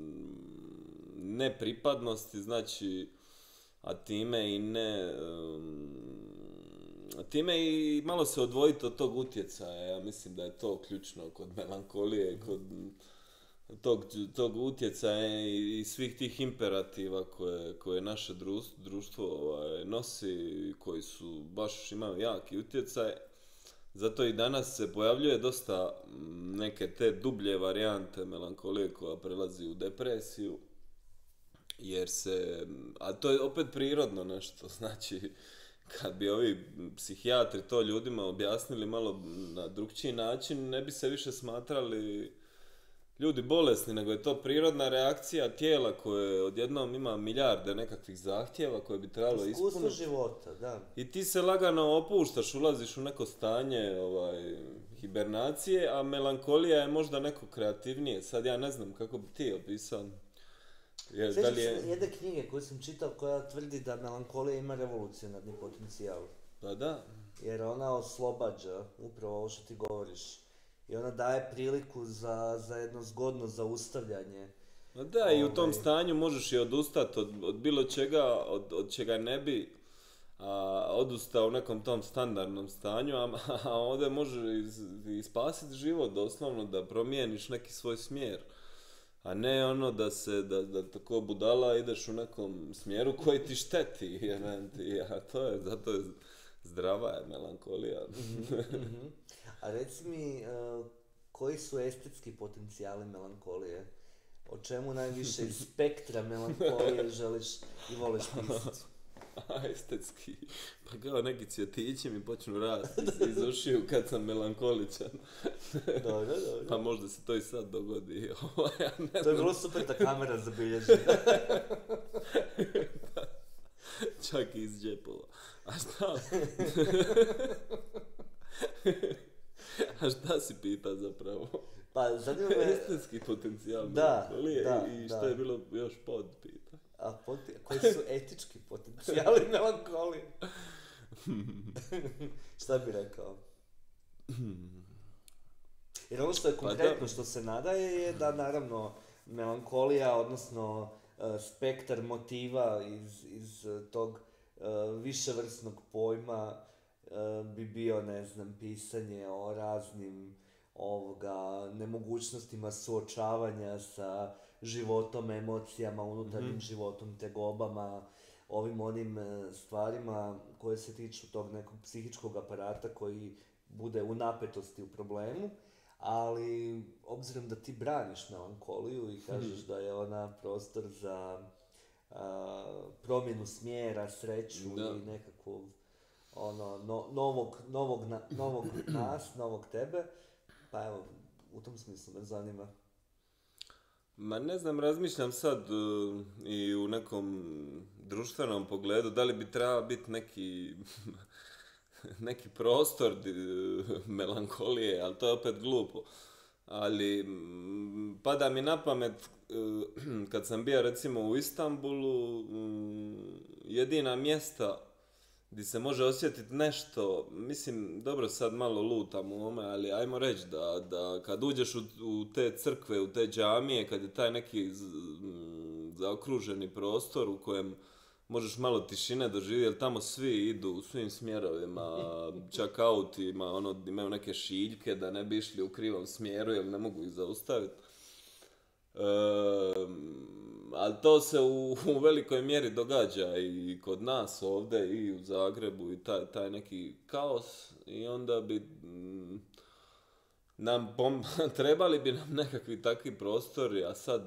nepripadnosti, znači, a time i ne, um, a time i malo se odvojiti od tog utjecaja. Ja mislim da je to ključno kod melankolije, kod tog, tog utjecaja i svih tih imperativa koje, koje naše društvo, društvo ovaj, nosi, koji su baš imaju jaki utjecaj. Zato i danas se pojavljuje dosta neke te dublje varijante melankolije koja prelazi u depresiju, jer se, a to je opet prirodno nešto, znači kad bi ovi psihijatri to ljudima objasnili malo na drukčiji način, ne bi se više smatrali ljudi bolesni, nego je to prirodna reakcija tijela koje odjednom ima milijarde nekakvih zahtjeva koje bi trebalo ispuniti. Iskustvo života, da. I ti se lagano opuštaš, ulaziš u neko stanje ovaj, hibernacije, a melankolija je možda neko kreativnije. Sad ja ne znam kako bi ti opisao. Jer, Sjećam je... se jedne knjige koju sam čitao koja tvrdi da melankolija ima revolucionarni potencijal. Pa da. Jer ona oslobađa, upravo ovo što ti govoriš. I ona daje priliku za, za jedno zgodno zaustavljanje. No da, Ove... i u tom stanju možeš i odustati od, od bilo čega, od, od čega ne bi a, odustao u nekom tom standardnom stanju, a, a ovdje može iz, i spasiti život, doslovno da promijeniš neki svoj smjer. A ne ono da se, da, da tako budala ideš u nekom smjeru koji ti šteti, jeventi, a to je, zato je zdrava je melankolija. Mm-hmm. A reci mi, uh, koji su estetski potencijali melankolije? O čemu najviše iz spektra melankolije želiš i voliš pisati? A, estetski? Pa kao neki cvjetići mi počnu rasti iz ušiju kad sam melankoličan. Dobro, dobro. Pa možda se to i sad dogodi. Ja ne to je bilo super da kamera zabilježi. Čak i iz džepova. A šta? A šta si pita zapravo? Pa zanima me... Estetski potencijal. Da, da, i da. što je bilo još pod pita? A pod, koji su etički potencijali melankolije? Šta bi rekao? Jer ono što je konkretno, pa što se nadaje je da naravno melankolija, odnosno uh, spektar motiva iz, iz uh, tog uh, viševrsnog pojma uh, bi bio, ne znam, pisanje o raznim ovoga, nemogućnostima suočavanja sa životom, emocijama, unutarnjim mm-hmm. životom, tegobama, ovim onim stvarima koje se tiču tog nekog psihičkog aparata koji bude u napetosti u problemu, ali obzirom da ti braniš melankoliju i kažeš mm-hmm. da je ona prostor za a, promjenu smjera, sreću da. I nekakvog ono, no, novog, novog, na, novog nas, novog tebe, pa evo, u tom smislu me zanima. Ma ne znam, razmišljam sad uh, i u nekom društvenom pogledu, da li bi trebao biti neki, neki prostor uh, melankolije, ali to je opet glupo. Ali m, pada mi na pamet, uh, kad sam bio recimo u Istanbulu, um, jedina mjesta gdje se može osjetiti nešto, mislim, dobro sad malo lutam u ome, ali ajmo reći da, da kad uđeš u, u te crkve, u te džamije, kad je taj neki z, m, zaokruženi prostor u kojem možeš malo tišine doživjeti, jer tamo svi idu u svim smjerovima, čak autima, ono, imaju neke šiljke da ne bi išli u krivom smjeru jer ne mogu ih zaustaviti. E, ali to se u, u velikoj mjeri događa i kod nas ovdje i u Zagrebu i taj, taj neki kaos i onda bi m, nam pom- trebali bi nam nekakvi takvi prostori, a sad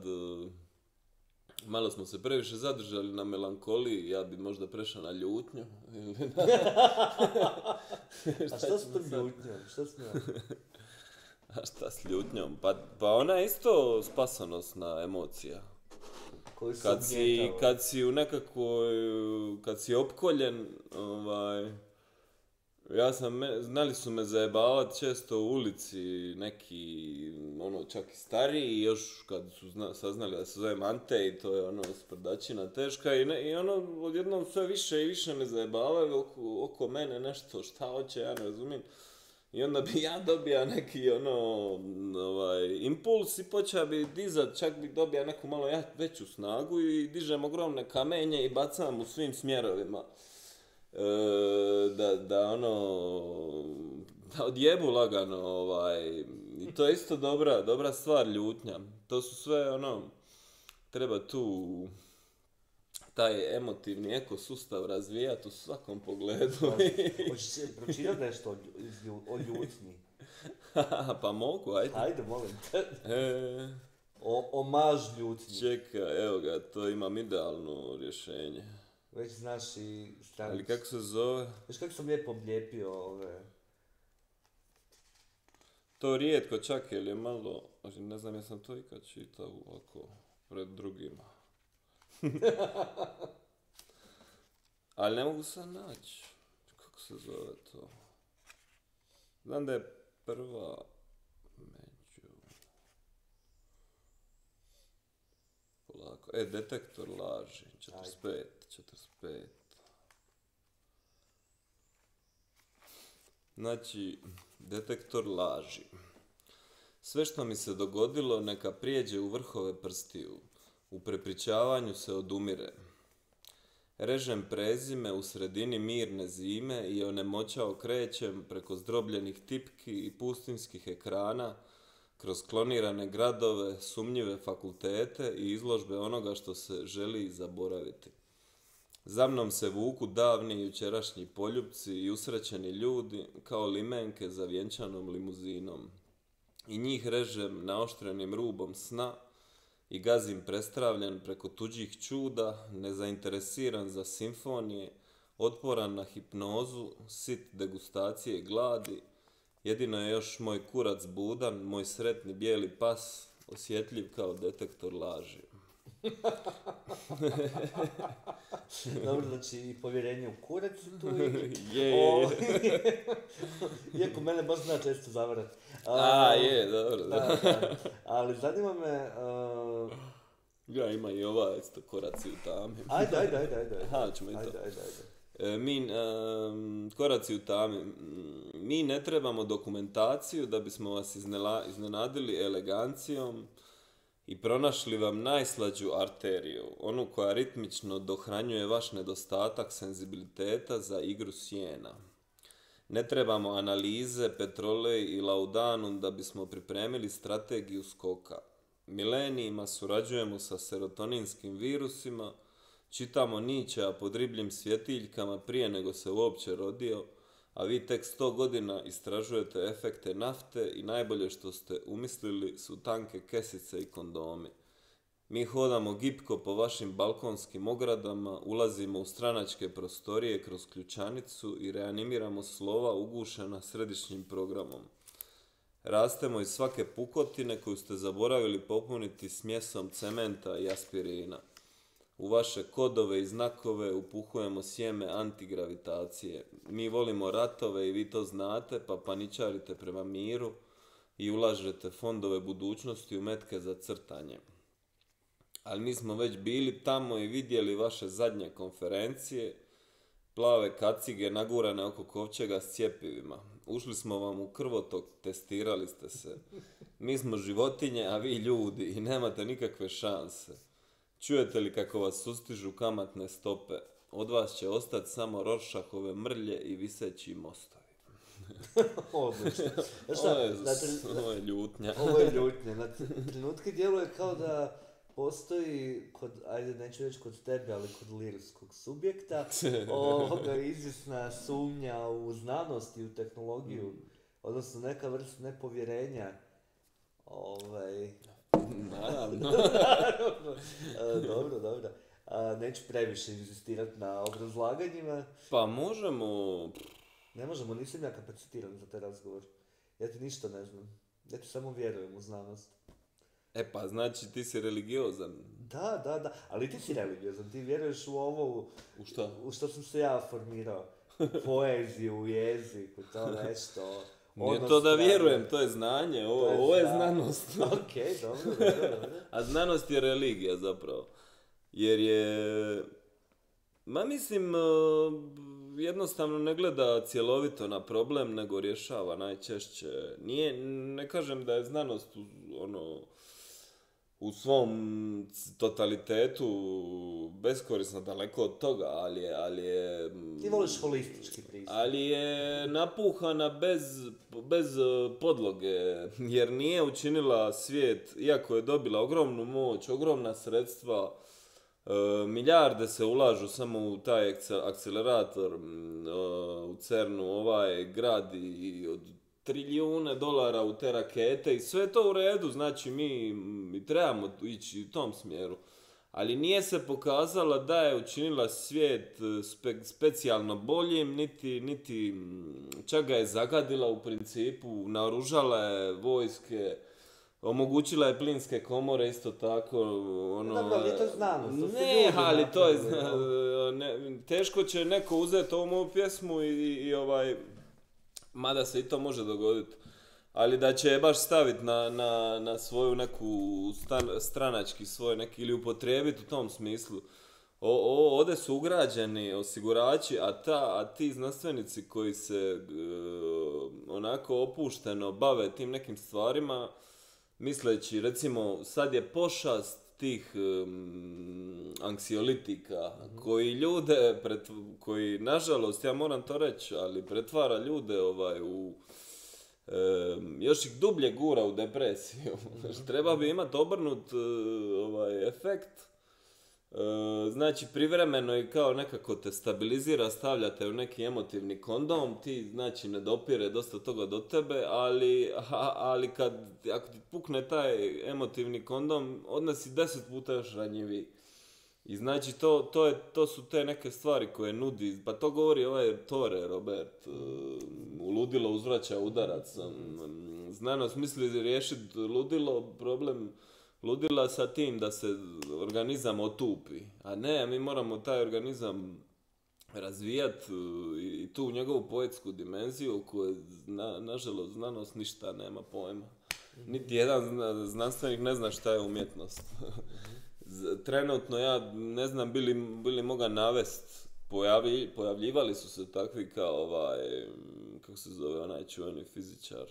malo smo se previše zadržali na melankoliji, ja bi možda prešao na ljutnju. A što s tom ljutnjom? Što s njom? A šta s ljutnjom? Pa, pa ona je isto spasonosna emocija. Koji su Kad si, ugnjetava. kad si u nekakvoj, kad si opkoljen, ovaj, ja sam, me, znali su me zajebavat često u ulici, neki, ono, čak i stariji, još kad su zna, saznali da se zovem Ante i to je ono sprdačina teška i, ne, i ono, odjednom sve više i više me zajebavaju oko, oko mene nešto, šta hoće, ja ne razumijem. I onda bi ja dobija neki ono, ovaj, impuls i počeo bi dizat, čak bi dobija neku malo ja, veću snagu i dižem ogromne kamenje i bacam u svim smjerovima. E, da, da ono, da odjebu lagano, ovaj, i to je isto dobra, dobra stvar, ljutnja. To su sve ono, treba tu taj emotivni ekosustav razvijati u svakom pogledu. Hoćeš pročitati nešto o, lju- o ljutnji? Pa mogu, ajde. Ajde, molim te. E, O, omaž ljutnji. čekaj, evo ga, to imam idealno rješenje. Već znaš i stranicu. Ali kako se zove? Znaš kako sam lijepo oblijepio ove... To rijetko čak, jer je malo, znači, ne znam jesam to ikad čitao ovako pred drugima. Ali ne mogu sad naći. Kako se zove to? Znam da je prva među... Polako. E, detektor laži. četrdeset pet. četrdeset pet. Znači, detektor laži. Sve što mi se dogodilo neka prijeđe u vrhove prstiju. U prepričavanju se odumire. Režem prezime u sredini mirne zime i onemoćao krećem preko zdrobljenih tipki i pustinskih ekrana, kroz klonirane gradove, sumnjive fakultete i izložbe onoga što se želi zaboraviti. Za mnom se vuku davni jučerašnji poljupci i usrećeni ljudi kao limenke za vjenčanom limuzinom. I njih režem naoštrenim rubom sna i gazim prestravljen preko tuđih čuda, nezainteresiran za simfonije, otporan na hipnozu, sit degustacije i gladi. Jedino je još moj kurac budan, moj sretni bijeli pas, osjetljiv kao detektor laži. Dobro, znači i povjerenje u kurac tu i... Je, O, je. Iako mene baš zna često zavarat. A, je, dobro, Da, da. da. Ali zanima me... Uh, Ja, ima i ova isto koraci u tami. ajde, ajde, ajde, ajde. Aha, ćemo i to. Ajde, ajde, ajde. E, mi, em, koraci u tami, mm, mi ne trebamo dokumentaciju da bismo vas iznela, iznenadili elegancijom i pronašli vam najslađu arteriju, onu koja ritmično dohranjuje vaš nedostatak senzibiliteta za igru sjena. Ne trebamo analize, petrolej i laudanum da bismo pripremili strategiju skoka. Milenijima surađujemo sa serotoninskim virusima, čitamo Nietzschea pod ribljim svjetiljkama prije nego se uopće rodio, a vi tek sto godina istražujete efekte nafte i najbolje što ste umislili su tanke kesice i kondomi. Mi hodamo gipko po vašim balkonskim ogradama, ulazimo u stranačke prostorije kroz ključanicu i reanimiramo slova ugušena središnjim programom. Rastemo iz svake pukotine koju ste zaboravili popuniti smjesom cementa i aspirina. U vaše kodove i znakove upuhujemo sjeme antigravitacije. Mi volimo ratove i vi to znate, pa paničarite prema miru i ulažete fondove budućnosti u metke za crtanje. Ali mi smo već bili tamo i vidjeli vaše zadnje konferencije, plave kacige nagurane oko kovčega s cjepivima. Ušli smo vam u krvotok, testirali ste se. Mi smo životinje, a vi ljudi i nemate nikakve šanse. Čujete li kako vas sustižu kamatne stope? Od vas će ostati samo Rorschachove mrlje i viseći mostovi. Odlično. Znaš Ovo šta, je, na tre- ovo je ljutnja. ovo je ljutnja. Na tr- trenutke djeluje kao da postoji kod, ajde neću reći kod tebe, ali kod lirskog subjekta, ovoga izvjesna sumnja u znanost i u tehnologiju, odnosno neka vrsta nepovjerenja. Ovaj... Naravno. E, dobro, dobro. A, neću previše inzistirati na obrazlaganjima. Pa možemo... Ne možemo, nisam ja kapacitiran za taj razgovor. Ja ti ništa ne znam. Ja ti samo vjerujem u znanost. E pa, znači ti si religiozan. Da, da, da, ali ti si religiozan, ti vjeruješ u ovo, U šta? u što sam se ja formirao. Poeziju, u jezik, u to nešto. Nije ono to da strane. vjerujem, to je znanje, ovo, To je ovo je zna- znanost. Okej, dobro, dobro, dobro. A znanost je religija zapravo. Jer je, ma mislim, e, jednostavno ne gleda cjelovito na problem, nego rješava najčešće. Nije, ne kažem da je znanost u, ono, u svom c- totalitetu beskorisna, daleko od toga, ali je, ali je, Ti voliš holistički pristup. ali je napuhana bez, bez e, podloge, jer nije učinila svijet, iako je dobila ogromnu moć, ogromna sredstva, e, milijarde se ulažu samo u taj akce- akcelerator, m, e, u CERN-u, ovaj gradi od trilijune dolara u te rakete i sve je to u redu, znači mi, mi trebamo ići u tom smjeru. Ali nije se pokazala da je učinila svijet e, spe- specijalno boljim, niti, niti mm, čak ga je zagadila u principu, naoružala je vojske, omogućila je plinske komore isto tako, ono... Dobro, ali je to znanost, to su Ne, ljudi ali to je, napravili, zna- ne, teško će neko uzeti ovu moju pjesmu i, i, i ovaj, mada se i to može dogoditi. Ali da će je baš staviti na, na, na svoju neku stan, stranački svoj neki ili upotrijebiti u tom smislu. O, o, ovdje su ugrađeni osigurači, a, ta, a ti znanstvenici koji se e, onako opušteno bave tim nekim stvarima, misleći recimo sad je pošast tih um, anksiolitika koji ljude, pret, koji nažalost ja moram to reći, ali pretvara ljude ovaj u em, još ih dublje gura u depresiju. Treba bi imati obrnut e, ovaj efekt. E, znači privremeno i kao nekako te stabilizira, stavljate u neki emotivni kondom, ti znači ne dopire dosta toga do tebe, ali, a- ali kad, ako ti pukne taj emotivni kondom, onda si deset puta još ranjiviji. I znači to, to, je, to su te neke stvari koje nudi, pa to govori ovaj Tore, Robert, u ludilo uzvraća udarac. um, Znanost misli riješiti ludilo, problem ludila sa tim da se organizam otupi, a ne, mi moramo taj organizam razvijati i, i tu njegovu poetsku dimenziju u kojoj, na, nažalost, znanost ništa nema pojma. Niti jedan zna- znanstvenik ne zna šta je umjetnost. Z- Trenutno ja ne znam bili, bili moga navest, Pojavi, pojavljivali su se takvi kao ovaj, kako se zove onaj čuveni fizičar.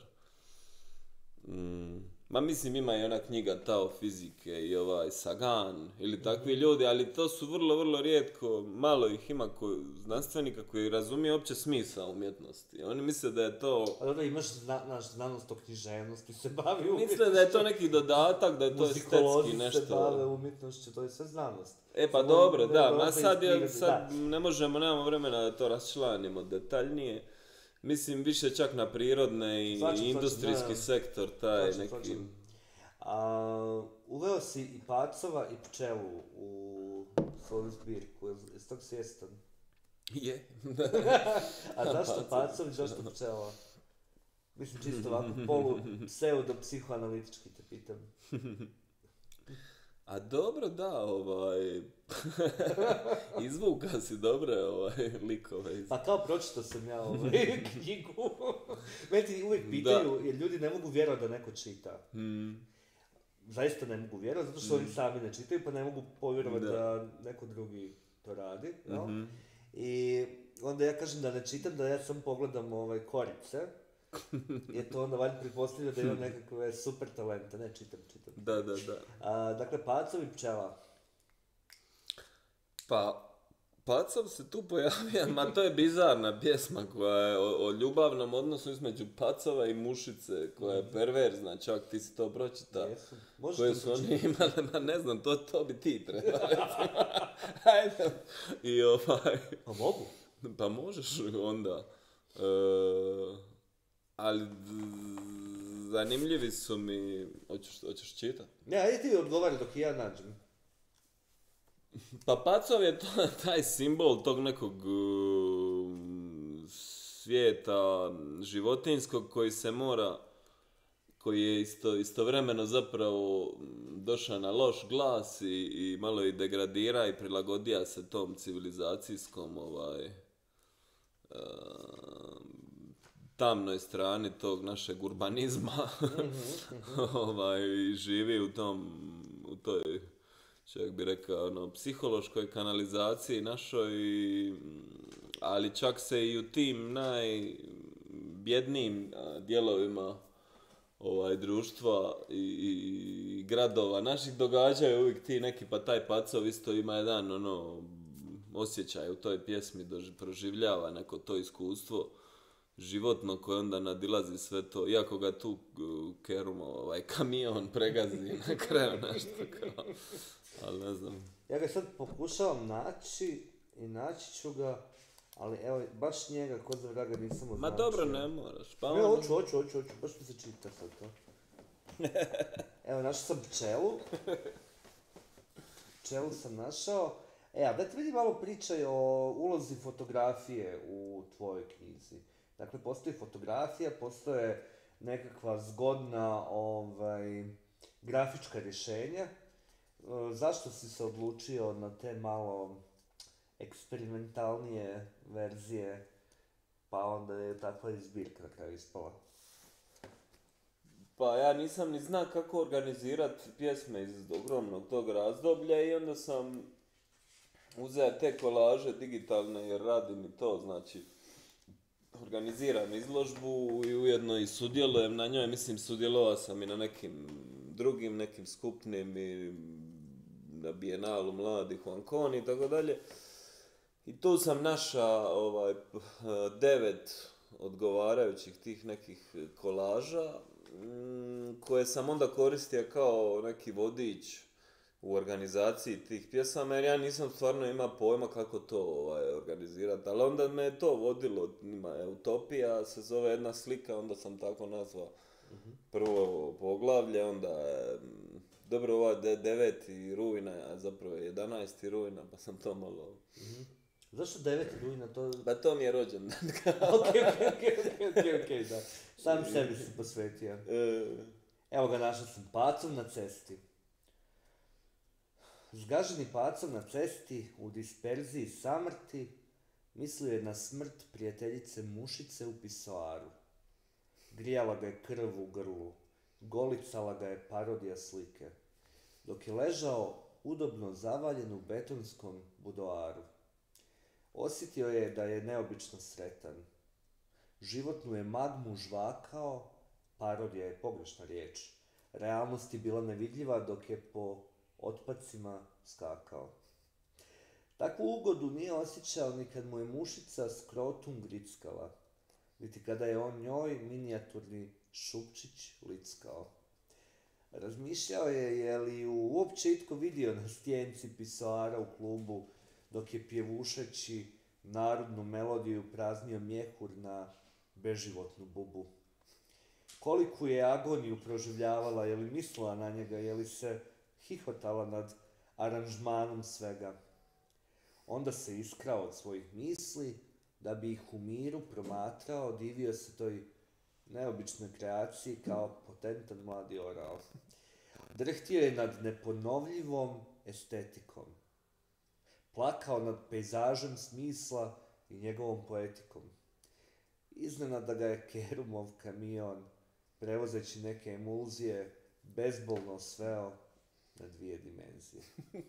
Mm, ma mislim ima i ona knjiga Tao fizike i ovaj Sagan ili takvi ljudi, ali to su vrlo, vrlo rijetko, malo ih ima ko, znanstvenika koji razumije uopće smisao umjetnosti. Oni misle da je to, Ali onda imaš zna, naš znanost o književnosti, se bavi misle da je to neki dodatak, da je to estetski muzikolozi se nešto. bave umjetnošću, to je sve znanost. E pa Samo dobro, ne da, dolaze ma iz sad, je, prirode, sad da. ne možemo, nemamo vremena da to raščlanimo detaljnije. Mislim više čak na prirodne i, Shvaćam, i industrijski shvaćam, da. sektor, taj Shvaćam, neki... shvaćam. A, uveo si i pacova i pčelu u svoju zbirku, jesi jesi tog svjestan? Je. A zašto Pacovi. pacovi, zašto pčela? Mislim čisto ovako polu pseudo psihoanalitički te pitam. A dobro, da, ovaj... Izvuka si dobre ovaj, likove iz... Pa kao pročitao sam ja ovaj knjigu. Meni ti uvijek pitaju, jer ljudi ne mogu vjerovati da neko čita. Hmm. Zaista ne mogu vjerovati, zato što oni sami ne čitaju, pa ne mogu povjerovati Da. da. neko drugi to radi. Jel? Mhm. I onda ja kažem da ne čitam, da ja sam pogledam ovaj korice. Jer to onda valjda pretpostavlja da imam nekakve super talente. Ne, čitam, čitam. Da, da, da. A, dakle, pacov i pčela. Pa, Pacov se tu pojavio, ma to je bizarna pjesma koja je o, o ljubavnom odnosu između pacova i mušice, koja je perverzna, čak ti si to pročitao. Jesu. Možeš Koje ti su oni pročitati. imali, ma ne znam, to, to bi ti trebao. Ajde. I ovaj, Pa mogu. pa možeš onda. E, ali d- zanimljivi su mi, hoćeš, hoćeš čitati? Ne, ajde ti odgovori dok i ja nađem. Pa pacov je to, taj simbol tog nekog um, svijeta životinjskog koji se mora, koji je isto, istovremeno zapravo došao na loš glas i, i malo i degradira i prilagodija se tom civilizacijskom ovaj, uh, tamnoj strani tog našeg urbanizma. ovaj, i živi u tom, u toj, čovjek bi rekao, ono, psihološkoj kanalizaciji našoj, ali čak se i u tim najbjednijim dijelovima ovaj, društva i, i gradova naših događaju uvijek ti neki, pa taj Pacov isto ima jedan ono, osjećaj u toj pjesmi, dož, proživljava neko to iskustvo životno koje onda nadilazi sve to, iako ga tu uh, Kerum, ovaj kamion pregazi na kraju nešto kao, ali ne znam. Ja ga sad pokušavam naći i naći ću ga, ali evo, baš njega kod za vraga nisam označio. Ma dobro, ne moraš. Pa ne, hoću, hoću, hoću, hoću, baš mi se čita sad to. Evo, našao sam pčelu. Pčelu sam našao. E, a da ti vidi malo pričaj o ulozi fotografije u tvojoj knjizi. Dakle, postoji fotografija, postoje nekakva zgodna ovaj, grafička rješenja. E, zašto si se odlučio na te malo eksperimentalnije verzije, pa onda je takva i zbirka na kraju ispala? Pa ja nisam ni zna kako organizirati pjesme iz ogromnog tog razdoblja i onda sam uzeo te kolaže digitalne jer radim i to, znači organiziram izložbu i ujedno i sudjelujem na njoj, mislim sudjelovao sam i na nekim drugim, nekim skupnim i na Bijenalu mladih u Anconi i tako dalje. I tu sam našao ovaj, devet odgovarajućih tih nekih kolaža koje sam onda koristio kao neki vodič u organizaciji tih pjesama, jer ja nisam stvarno imao pojma kako to ovaj, organizirati, ali onda me je to vodilo, ima Utopija se zove jedna slika, onda sam tako nazvao prvo poglavlje, onda dobro ovo je deveti rujna, a zapravo je jedanaesti rujna, pa sam to malo... Mm-hmm. Zašto deveti rujna? To... Pa to mi je rođendan. ok, ok, ok, ok, ok, da. Sam sebi si posvetio. Evo ga, našao sam Pacov na cesti. Zgaženi Pacov na cesti, u disperziji samrti, mislio je na smrt prijateljice Mušice u pisoaru. Grijala ga je krv u grlu, golicala ga je parodija slike, dok je ležao udobno zavaljen u betonskom budoaru. Osjetio je da je neobično sretan. Životnu je magmu žvakao, parodija je pogrešna riječ. Realnost je bila nevidljiva dok je po otpacima skakao. Takvu ugodu nije osjećao ni kad mu je Mušica skrotum grickala, niti kada je on njoj minijaturni šupčić lickao. Razmišljao je je li uopće itko vidio na stjenci pisoara u klubu, dok je pjevušeći narodnu melodiju praznio mjehur na beživotnu bubu. Koliku je agoniju proživljavala, je li mislila na njega, je li se hihotala nad aranžmanom svega. Onda se iskrao od svojih misli, da bi ih u miru promatrao, divio se toj neobičnoj kreaciji kao potentan mladi orao. Drhtio je nad neponovljivom estetikom. Plakao nad pejzažem smisla i njegovom poetikom. Iznenada ga je Kerumov kamion, prevozeći neke emulzije, bezbolno sveo na dvije dimenzije.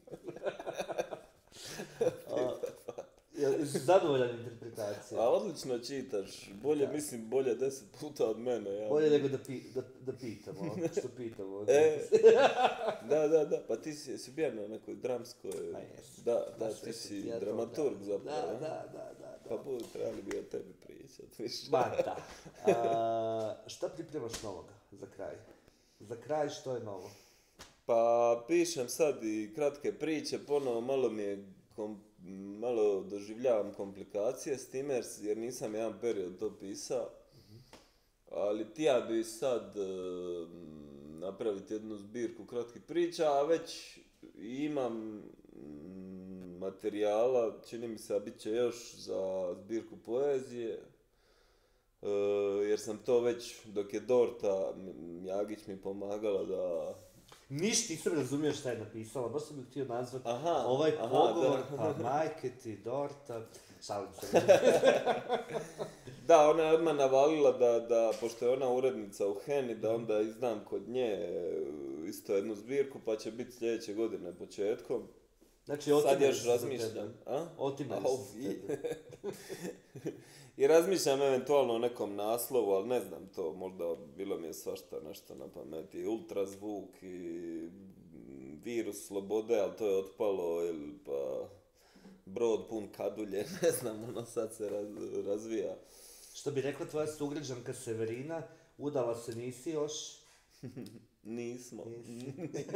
Je zadovoljan interpretacija? A odlično čitaš, bolje, da. Mislim, bolje deset puta od mene. Ja. Bolje nego da, pi, da, da pitamo, što pitamo. E, da, da, da, pa ti si, si bio na nekoj dramskoj, pa jes, da, da, ti si ja dramaturg zapravo. Da, da, da, da, da. Pa budu trebali bi o tebi pričati više. Ba, da. A, šta pripremaš novoga za kraj? Za kraj što je novo? Pa pišem sad i kratke priče, ponovo malo mi je kom, malo doživljavam komplikacije s time jer nisam jedan period to pisao, ali ti ja bi sad e, napraviti jednu zbirku kratkih priča, a već imam m, materijala, čini mi se, a bit će još za zbirku poezije, e, jer jer sam to već, dok je Dorta, M- Jagić mi pomagala da... Niš nisam razumio šta je napisala, baš sam bih htio nazvati Aha, ovaj aha, pogovor, da. pa majke ti, Dorta, šalim se. Da, ona je odmah navalila da, da, pošto je ona urednica u Heni, da onda izdam kod nje e, isto jednu zbirku, pa će biti sljedeće godine početkom. Znači, Sad otimali još su za razmišljam. tebe. A? Otimali Au, su za i- tebe. I razmišljam eventualno o nekom naslovu, ali ne znam to, možda bilo mi je svašta nešto na pameti. Ultrazvuk i virus slobode, ali to je otpalo, ili pa brod pun kadulje, ne znam, ono sad se raz- razvija. Što bi rekla tvoja sugrađanka Severina, udala se nisi još? Nismo. Nisi.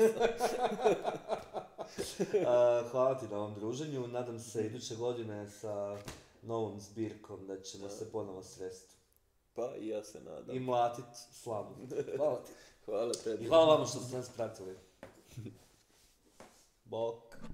A, hvala ti na ovom druženju, nadam se iduće godine sa novom zbirkom da ćemo se ponovo sresti. Pa i ja se nadam. I mlatit slavu. Hvala ti. Hvala I tebi. hvala vama što ste nas pratili. Bok.